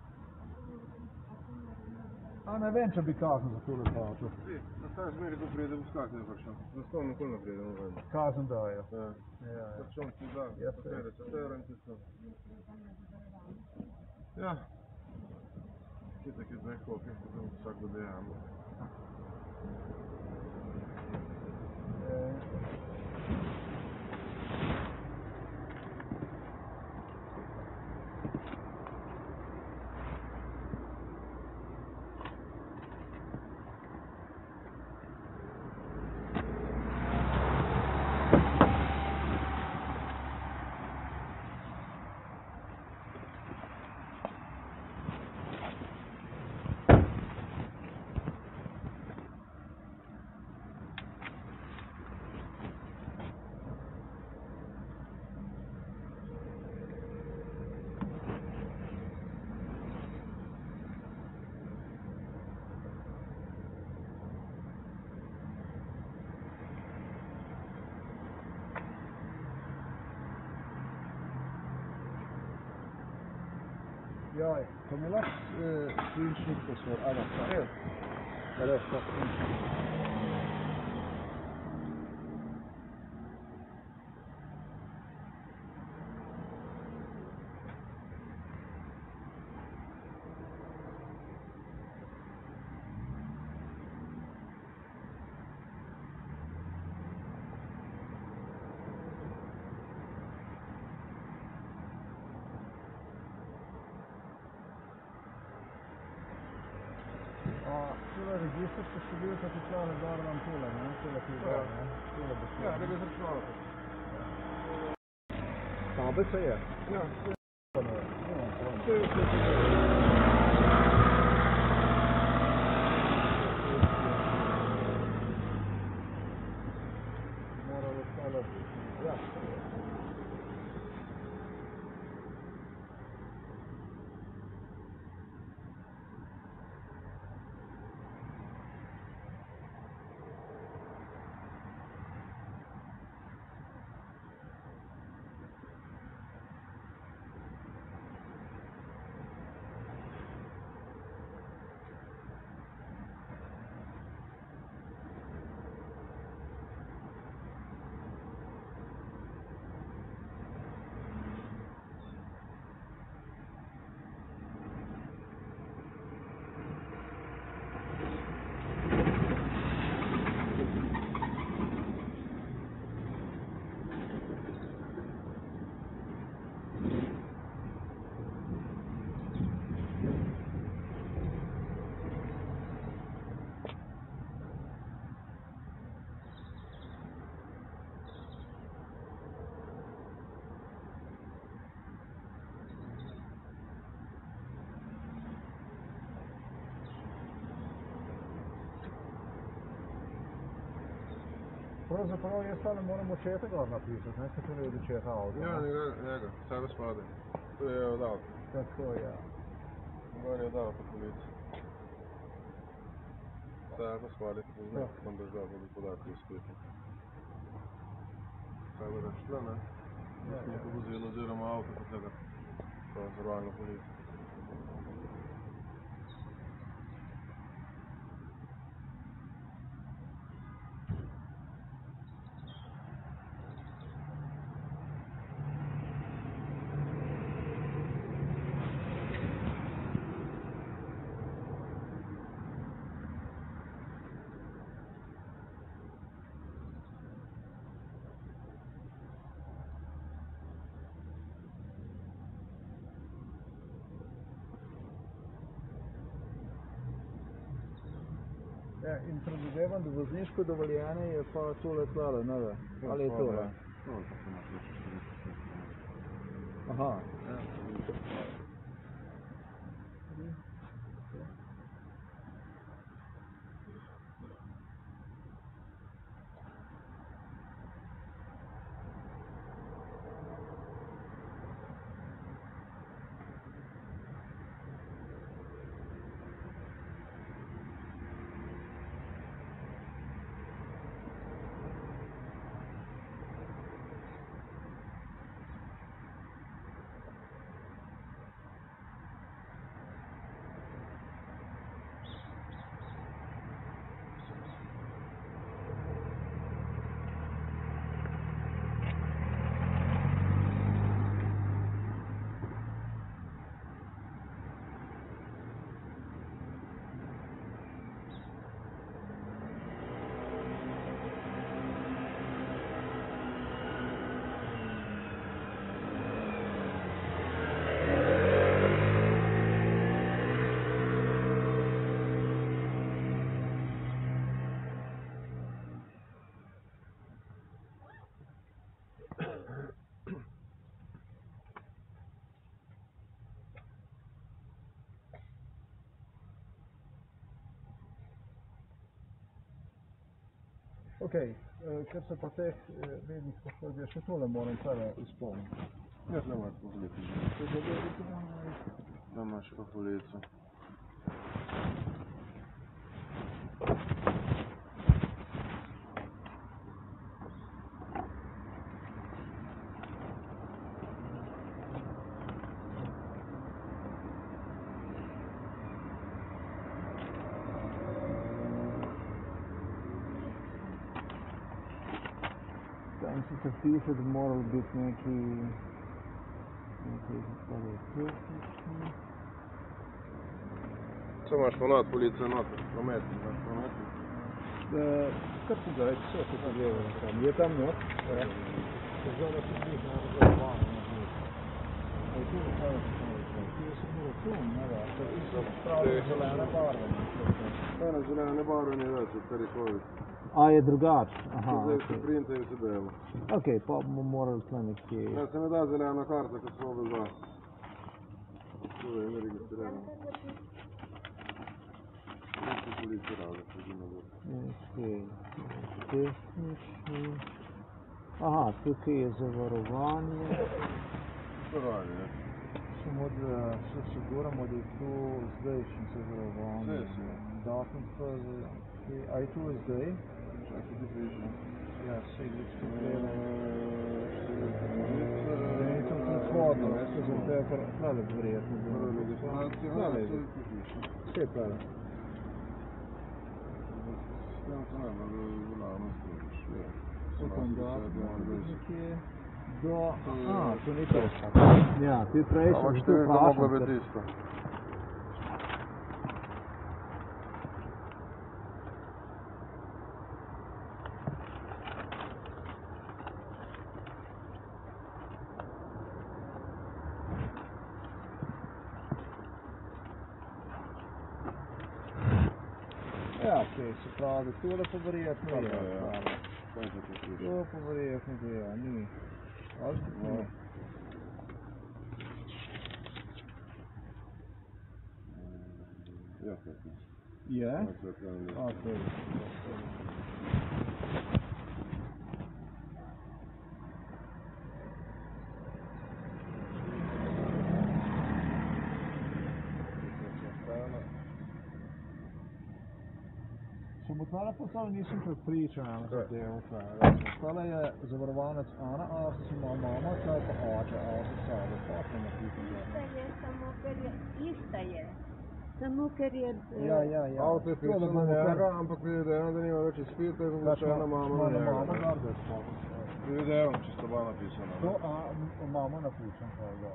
A ne vem, če bi kazen za tole plačal. Si, na ta zmeri, ko pride v skak ne prišel. Zastonj nikoli ne pride, ne vem. Kazen dajo. Ja. Ja. Račun ti da, Ja, 150 € in ti to. Ja. Kitek je dveh kopij, potem vsak do dejamo. Jaj, ko mi lahko screenshot posvor, a da, res? Res, ta screenshot. Tule registrska številka ti člane gor vam tule, ne? Tule ti gor, ne? Tule bo šlo. Ja, da bi zračunal. Tabe se je? Ja, To je vse moralo stalo. Ja. Pravzaprav jaz pa ne moram očeta gor napisati, ne, se tudi od očeta avto. Ja, njega, sebe spade. To je od avta. Tako, ja. Gor je od avta policija. Sebe spade, ko znak, tam boš dal bodo podatki v sklepu. Sebe da šla, ne? Neko vozilo oziroma avto, pa tega zavarovalno policijo. Ja, in predvidevam, da vozniško dovoljenje je pa tole tlale, ne ve? Ali je to, ne? No, pa se imaš več 40. Aha. Ja, Ok, ker se pa teh rednih poškodb, še tole moram tale izpolniti. ja, tle imaš pa policijo. Če ga vedete, da Tle imaš pa policijo. tam sicer piše, da moralo biti neki tehnični. Co imaš pa not policije noter? Prometni, imaš prometni? Kar pogledaj, vse se pogledaj tam. Je tam not? Ja. Zdaj da se zdi, da je zavarovano na zdi. A je tu kaj da se nekaj? Tu je samo račun, ne da? To je isto pravi zelene barve. Ne, zelene barve ni več, kar je covid. A je drugač? Aha, Zdaj ok. se printe in se delo. Ok, pa bomo morali tle nekje. Ja, se ne da zelena karta, kot smo obezva. Tu je, ne registrirano. Nekaj policije rade, predino bo. Ok, tehnični. Aha, tukaj je zavarovanje. Zavarovanje, ne? Samo da se osiguramo, da je tu zdajšnje zavarovanje. Zdaj. Datum pa a je tu zdaj? Čakaj, ti prišlo. Ja, se je to gledal. Ne, je to predhodno, veste, zaradi tega, ker tlele bi verjetno bilo. Registracija, Tlele to bi. je tu piše. Vse tlele. Tam se najbolj volavno strojiš. Upam, da nekje do... To je- to ni to. Ja, ti prej Ampak sem tu številka mogla vprašal, biti isto. Ja, ok, se pravi, tole pa verjetno je. Ja. tlele. Kaj se to piše? To pa verjetno da je, ni. Ali tudi ni? Ja, kaj piše. Je? Ja, to je tlele. Ok. če bo tole poslal, nisem prepričan na zadevo. Tole je zavarovanec Ana Avsis, ima mama, tole pa oče Avsis Sado. Hoče napisati. Ista je. Samo ker je... Ja. Avto je pisal na njega, ampak videjo, da nima več izpita, in da še ena mama na njega. Mama garde je spolu. Videjo, če sta bila napisana. To mama napišem,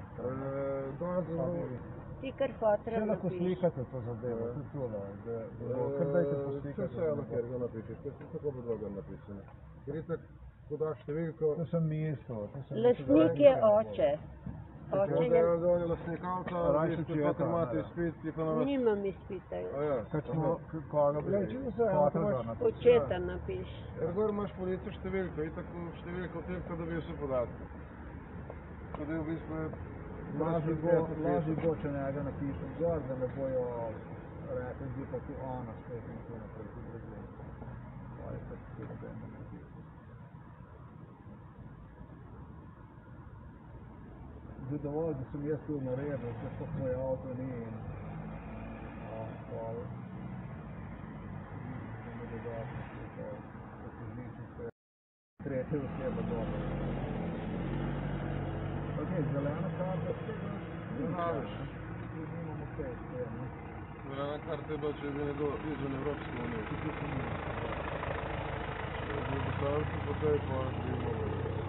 Ti kar fotra Če lahko slikate to zadevo, tudi tole, kar dajte poslikati. Vse eno, kjer ga napišeš, ker so tako pod drugem napisane. Ker itak, ko daš številko... To sem mislil. Lastnik je oče. Oče je... Da on je lastnik avta, vi ste pa imate izpit, ki pa nam... Nimam izpita. Kaj smo, koga bi? Očeta napiš. Jer gor imaš polico številko, itak številko tipka dobi vse podatke. Tudi v bistvu je... Lažje bo, če njega napišem gor, da ne bojo rekli, da pa tu ona spet in tako naprej, tudi drugim. Zdaj dovolj, da sem jaz tu naredil, ker sploh moj avto ni in... Hvala. Da me dodatno slikaj, da se zličite. Tretje osebe dobro. Ok, zelena karta vsega? Znaviš. Tudi imamo kaj s tem, ne? Zelena karta je bila, če je bil nekdo izven Evropske unije. Tudi sem imel. Če je bil poslanski po tej, pa bi imel.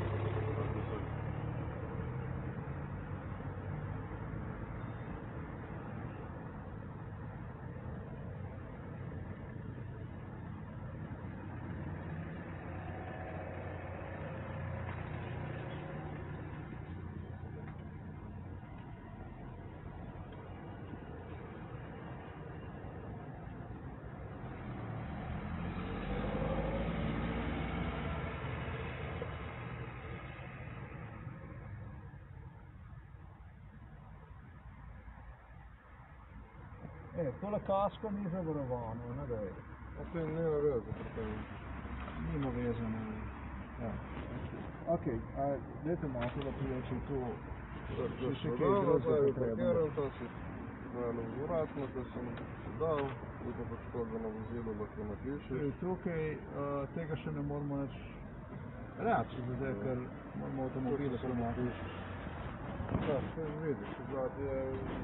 Tole kasko ni zavarovano, ne daj. O tem nema veze, pri tem. Nima veze, ne. Ja. Ok, dajte malo da priječi tu. Še kaj drugega potrebno. Tam si dojelo vratno, da sem dal, in pa poškodbeno vozilo lahko napišeš. Tukaj tega še ne moramo več reči, zdaj, ker moramo avtomobile premakniti. Ja, se vidiš, zadnji je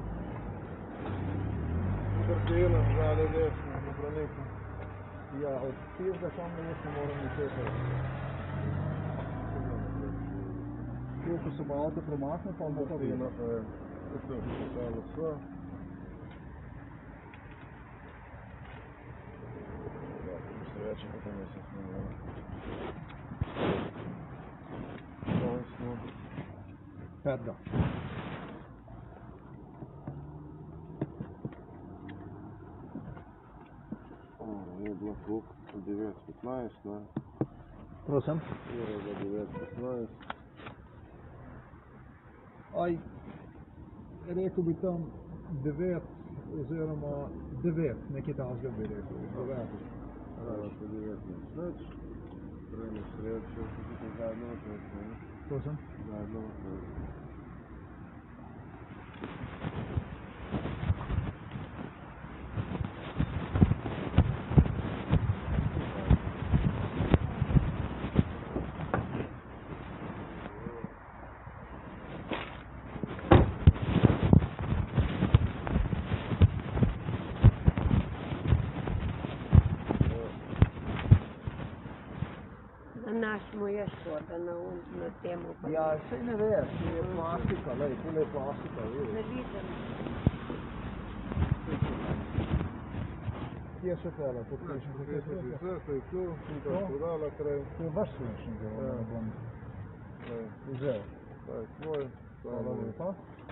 Srdina, zadnje desno, na braniku. Ja, od tizga samo jaz ne moram ničesar. Ko se bo avto premakne, pa bo pa Srdina, pa je tukaj pisalo vse. Ja, ko bi se reče, potem je se snimljeno. Tam smo. Pedga. Je bilo koliko? 9:15, ne? Prosim? Je bilo 9:15. Aj, rekel bi tam 9 oziroma 9, nekaj takega bi rekel. 9. Ja, po 9:00. Prej na sredo, še tukaj zadnjo naprej, ne? Prosim? Zadnjo naprej. Naš mu je škoda na temu. Ja, sej ne veš, je plastika, lej, tule je plastika, vidiš. Ne vidim. Kje še tele, popišem za kaj Vse je tu, tukaj podala kraj. To je vaš sunčnik, da ne bom vzel. To je tvoj. Hvala lepa.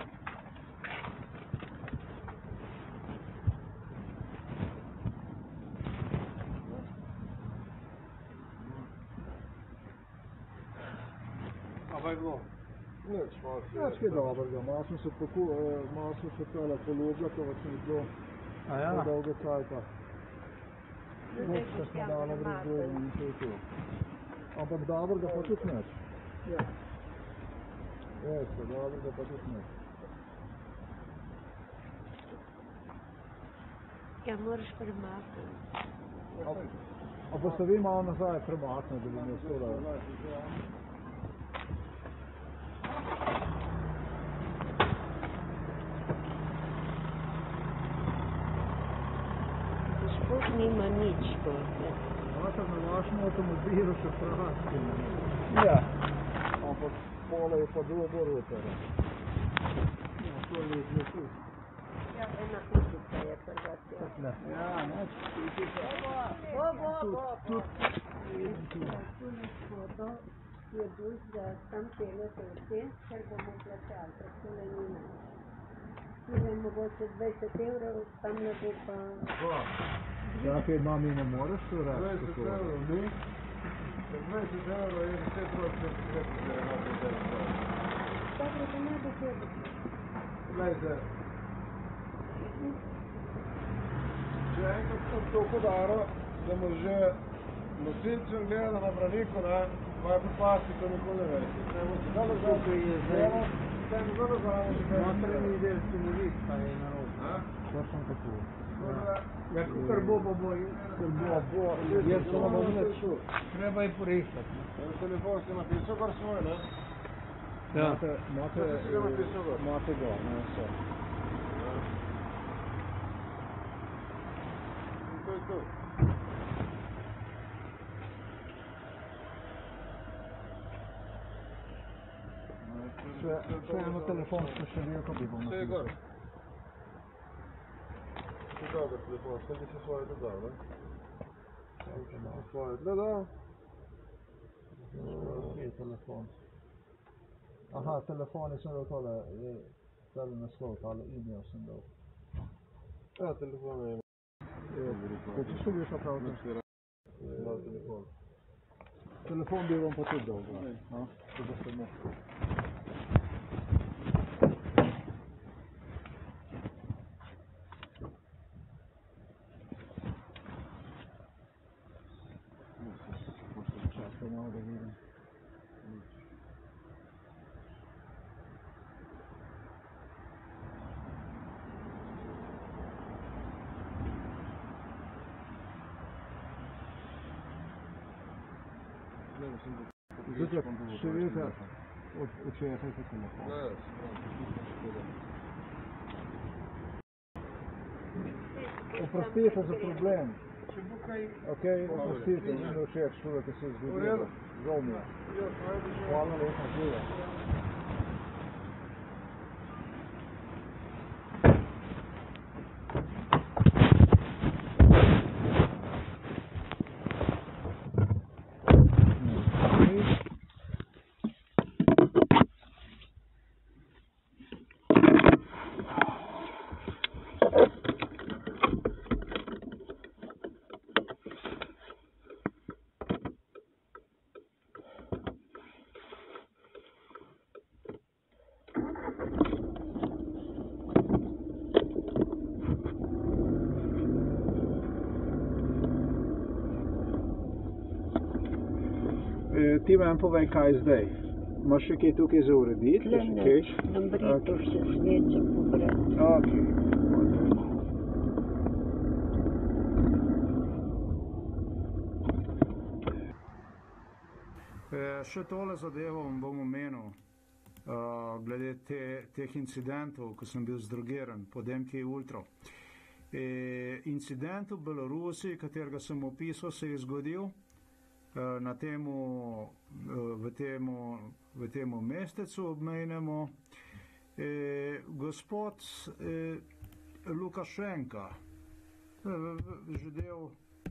Nič, malo si Nič kaj dobrega, malo sem se tole polubila, ko vas ni bilo dolgo cajta. Vodka smo dala brez dvojega in to je to. Ampak dobrega pa tudi nič. Veste, dobrega pa tudi nič. Ja, moraš premakniti. A boste vi malo nazaj premaknili, da bi mi uspelo? Šport nima nič, Imate na vašem avtomobilu še praski, ne? Ja, ampak pole je pa drugo rotere. Ja, to je tu. Ja, ena kupica je prva tja. Ja, neč. Tule spodno je bus, da tam pele toče, ker bomo plačali, ker tule nima. Tule je mogoče 20 evrov, tam ne bo pa... Čakaj, mami, ne moreš tu reči? 20 evrov ni. 20 evrov je 10 ročne posvetne, Dobro, da ne bo hoditi. Glejte, če enkrat sem to podaro, da mu že nosilcem gleda na braniku, ne, moja po plastiko nikoli ne veš. Tukaj je zdaj. Notranji del se ne vidi, kaj je narobe. Točno tako. Ja, kar bo. Jaz sem na vnet. Treba je porešati. Telefon si napisal kar svoj, ne? Ja. Imate ga napisal gor? Imate ga, ne, vse. In to je to. Še eno telefonsko številko bi bom Vse je gor. Ti dober telefon, sem bi se svoje dodal, ne? Svoje dodal. Kje je telefon? Aha, telefoni sem dal tole, tale naslov, tale e-mail sem dal. Ja, telefon je. Koliko številka pravite? Dal telefon. Telefon bi vam pa tudi dal, no? Da boste mogli. Čakaj malo da vidim. Tudi številka od česa je telefon. Oprostite za problem. Ok, oprostite, ni mi všeč tole, ki se je zgodilo. Žal mi je. Hvala lepa, živa. Ti vam povej, kaj je zdaj. Imaš še kaj tukaj za urediti? Brito še sveče pobrati. Ok. Še tole zadevo vam bom omenil, glede teh incidentov, ko sem bil zdrogiran pod MK Ultra. Incident v Belorusiji, katerega sem opisal, se je zgodil na v temu mestecu obmejnemu. Gospod Lukašenka želel,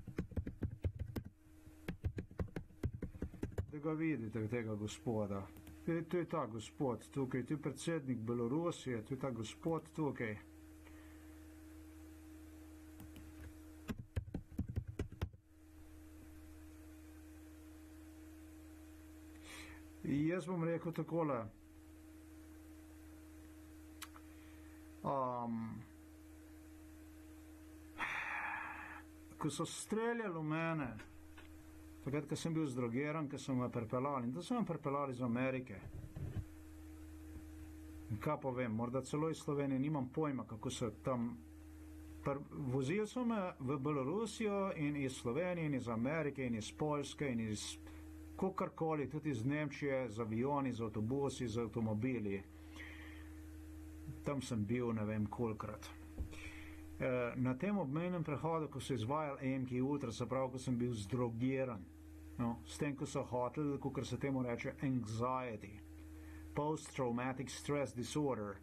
da ga vidite, tega gospoda. To je ta gospod tukaj, to je predsednik Belorusije, to je ta gospod tukaj. Jaz bom rekel takole. Ko so streljali v mene, takrat, ko sem bil zdrogiran, ko so me pripeljali, in to so me pripeljali iz Amerike. In kaj povem, morda celo iz Slovenije, nimam pojma, kako so tam Vozili so me v Belorusijo in iz Slovenije, in iz Amerike, in iz Poljske, in iz kakorkoli, tudi iz Nemčije, z avioni, z avtobusi, z avtomobili. Tam sem bil ne vem kolikrat. Na tem obmejnem prehodu, ko so izvajali EMK Ultra, se pravi, ko sem bil zdrogiran, no, s tem, ko so hoteli, kot se temu reče, anxiety, post-traumatic stress disorder,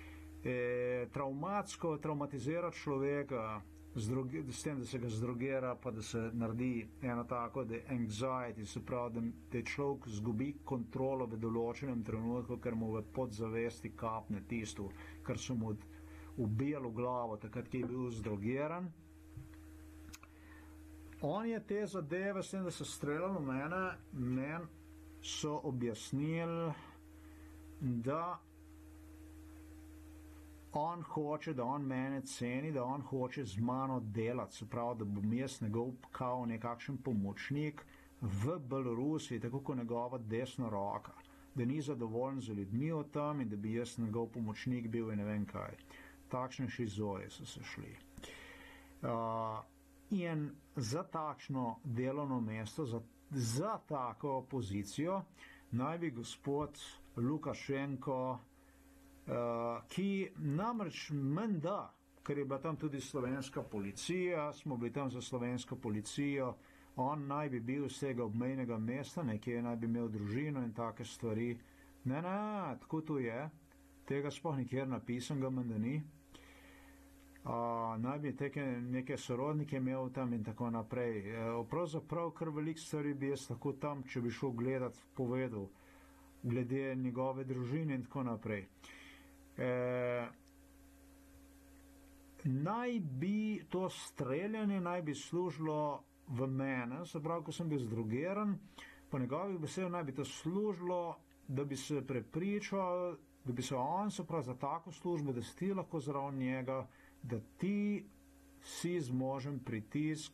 traumatizira človeka, s tem, da se ga zdrogira, pa da se naredi eno tako, da anxiety, se pravi, da človek zgubi kontrolo v določenem trenutku, ker mu v podzavesti kapne tisto, kar so mu ubijalo glavo, takrat, ki je bil zdrogiran. On je te zadeve, s tem, da so streljali v mene so objasnili, da on hoče, da on mene ceni, da on hoče z mano delati, se pravi, da bom jaz njegov kao nekakšen pomočnik v Belorusiji, tako kot njegova desna roka, da ni zadovoljen z ljudmi od tam in da bi jaz njegov pomočnik bil in ne vem kaj. Takšne šizoje so se šli. In za takšno delovno mesto, za tako pozicijo, naj bi gospod Lukašenko, ki namreč menda, ker je bila tam tudi slovenska policija, smo bili tam za slovensko policijo, on naj bi bil z tega obmejnega mesta, nekje naj bi imel družino in take stvari. Ne, tako to je, tega sploh nikjer napisanega menda ni. Naj bi neke sorodnike imel tam in tako naprej. Pravzaprav kar veliko stvari bi jaz tako tam, če bi šel gledat, povedal, glede njegove družine in tako naprej. Naj bi to streljanje naj bi služilo v mene, se pravi, ko sem bil zdrogiran, po njegovih besedah naj bi to služilo, da bi se prepričal, da bi se on, se pravi, za tako službo, da si ti lahko zraven njega, da ti si zmožen pritisk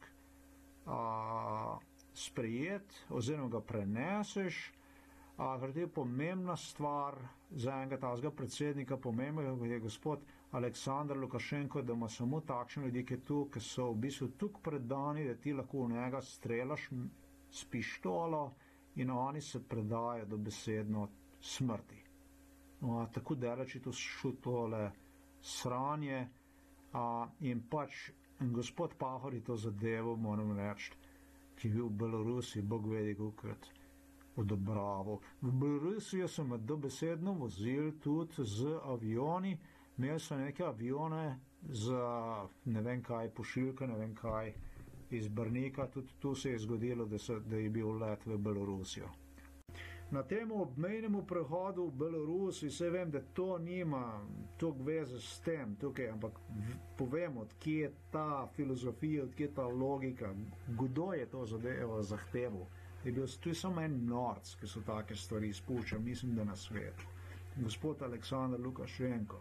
sprejeti oziroma ga preneseš, ker je pomembna stvar za enega tazga predsednika, pomembno je gospod Aleksandar Lukašenko, da ima samo takšne ljudi, ki so v bistvu tukaj predani, da ti lahko v njega strelaš s pištolo in oni se predajo do besedno smrti. Tako daleč je to tole sranje in pač gospod Pahor je to zadevo, moram reči, ki je bil v Belorusiji, Bog vedi kolikrat odobraval. V Belorusijo so me dobesedno vozili tudi z avioni, imeli so neke avione za ne vem kaj, pošiljka, ne vem kaj, iz Brnika, tudi tu se je zgodilo, da je bil let v Belorusijo. Na tem obmejnem prehodu v Belorusiji, se vem, da to nima toliko veze s tem tukaj, ampak povem, odkje je ta filozofija, odkje je ta logika, kdo je to zadevo zahteval. Tu je samo en norc, ki so take stvari spuščal, mislim, da na svetu. Gospod Aleksandar Lukašenko.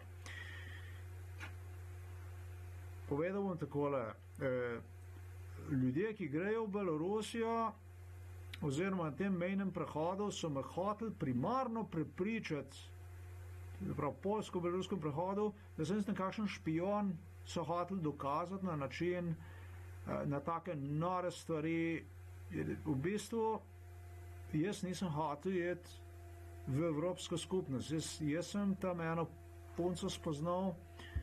Povedal bom takole, ljudje, ki grejo v Belorusijo, oziroma na tem mejnem prehodu so me hoteli primarno prepričati, prav polsko-beloruskem prehodu, da sem nekakšen špion, so hoteli dokazati na način, na take nore stvari. V bistvu, jaz nisem hotel iti v Evropsko skupnost. Jaz sem tam eno punco spoznal,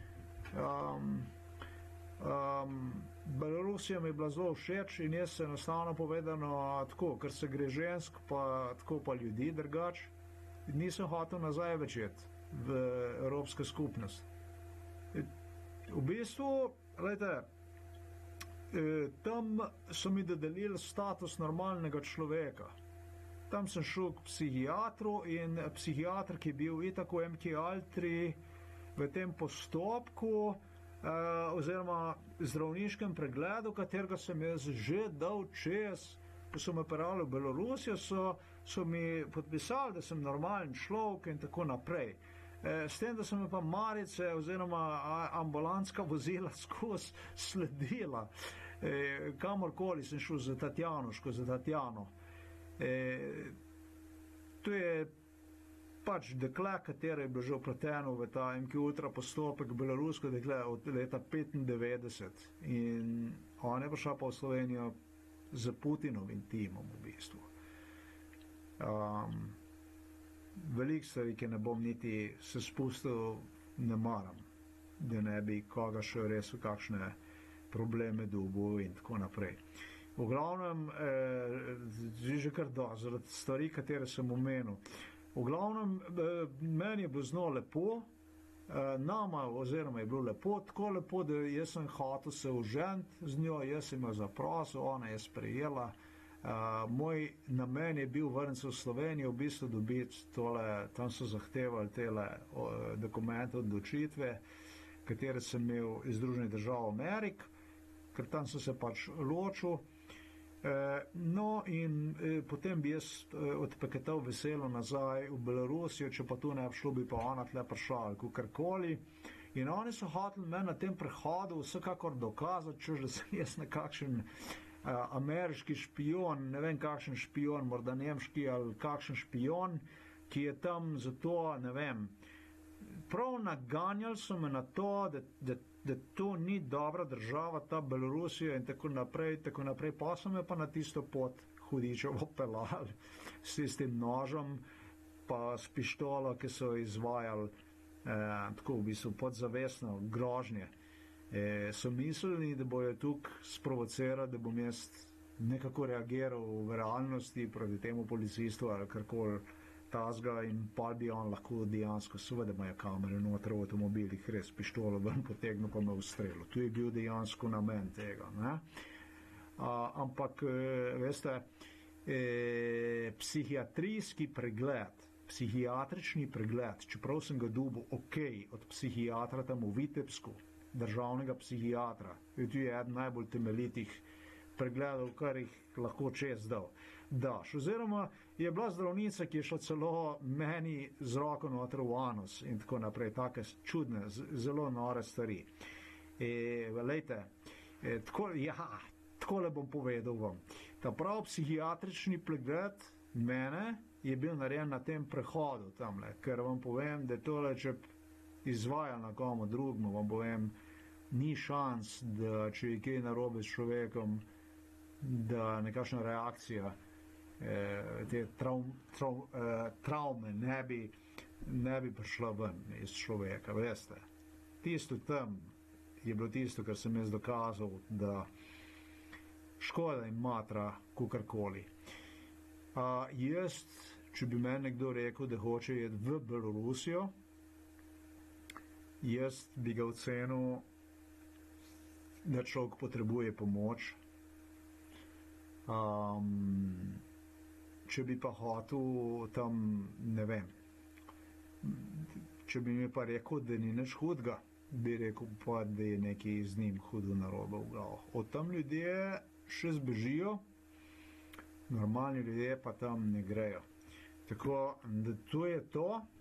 Belorusija mi je bila zelo všeč in jaz se enostavno povedano tako, ker se gre žensk, pa tako pa ljudi drugač, nisem hotel nazaj več iti v Evropsko skupnost. V bistvu, gledajte, tam so mi dodelili status normalnega človeka. Tam sem šel k psihiatru in psihiatr, ki je bil itak v EMK Ultra v tem postopku, oziroma zdravniškem pregledu, katerega sem jaz že dal čez, ko so me peljali v Belorusijo, so mi podpisali, da sem normalen človek in tako naprej. S tem, da so me pa marice oziroma ambulantska vozila skozi sledila, kamorkoli sem šel za Tatjanoško, za Tatjano. To je pač dekle, katero je bilo že upleteno v ta MK Ultra postopek, belorusko dekle od leta 1995 in ona je prišla pa v Slovenijo z Putinovim timom v bistvu. Veliko stvari, ki ne bom niti se spustil, ne maram, da ne bi koga še res v kakšne probleme dobil in tako naprej. V glavnem, že kar zaradi stvari, katere sem omenil. V glavnem, meni je bilo zelo lepo, nama oziroma je bilo lepo, tako lepo, da jaz sem hotel se oženiti z njo, jaz sem jo zaprosil, ona je sprejela. Moj namen je bil vrniti se v Slovenijo, v bistvu dobiti tole, tam so zahtevali tele dokumente odločitve, katere sem imel iz Združenih držav Amerik, ker tam sem se pač ločil. No in potem bi jaz odpeketal veselo nazaj v Belorusijo, če pa tu ne bi šlo, bi pa ona tle prišla ali kakorkoli. In oni so hoteli meni na tem prehodu vsekakor dokazati, češ, da sem jaz nekakšen ameriški špion, ne vem kakšen špion, morda nemški ali kakšen špion, ki je tam zato, ne vem, prav naganjali so me na to, da to ni dobra država, ta Belorusija in tako naprej, pa so me pa na tisto pot hudičevo pelali s tistim nožem, pa s pištolo, ki so izvajali tako v bistvu podzavestno grožnje. So mislili, da bojo tukaj sprovocirati, da bom jaz nekako reagiral v realnosti proti temu policistu ali karkoli tazga in pa bi on lahko dejansko, seveda imajo kamere noter v avtomobilih, res pištolo ven potegnil pa me ustrelil. Tu je bil dejansko namen tega. Ne? Ampak, veste, psihiatrijski pregled, psihiatrični pregled, čeprav sem ga dobil od psihiatra tam v Vitebsku, državnega psihiatra, je tu eden najbolj temeljitih pregledov, kar jih lahko čez daš. Oziroma je bila zdravnica, ki je šla celo meni z roko noter v anus in tako naprej, take čudne, zelo nore stvari. Lejte, takole bom povedal vam. Ta prav psihiatrični pregled mene je bil narejen na tem prehodu tamle, ker vam povem, da tole, če izvaja na komu drugmu, vam povem, ni šans, da če je kaj narobe s človekom, da nekakšna reakcija te travme ne bi prišla ven iz človeka, veste. Tisto tam je bilo tisto, kar sem jaz dokazal, da škoda in matra kakorkoli. Jaz, če bi meni nekdo rekel, da hoče jeti v Belorusijo, jaz bi ga ocenil, da človek potrebuje pomoč. Če bi pa hotel tam, ne vem, če bi mi pa rekel, da ni nič hudega, bi rekel pa, da je nekaj z njim hudo narobe v glavo. Od tam ljudje še zbežijo, normalni ljudje pa tam ne grejo. Tako da to je to.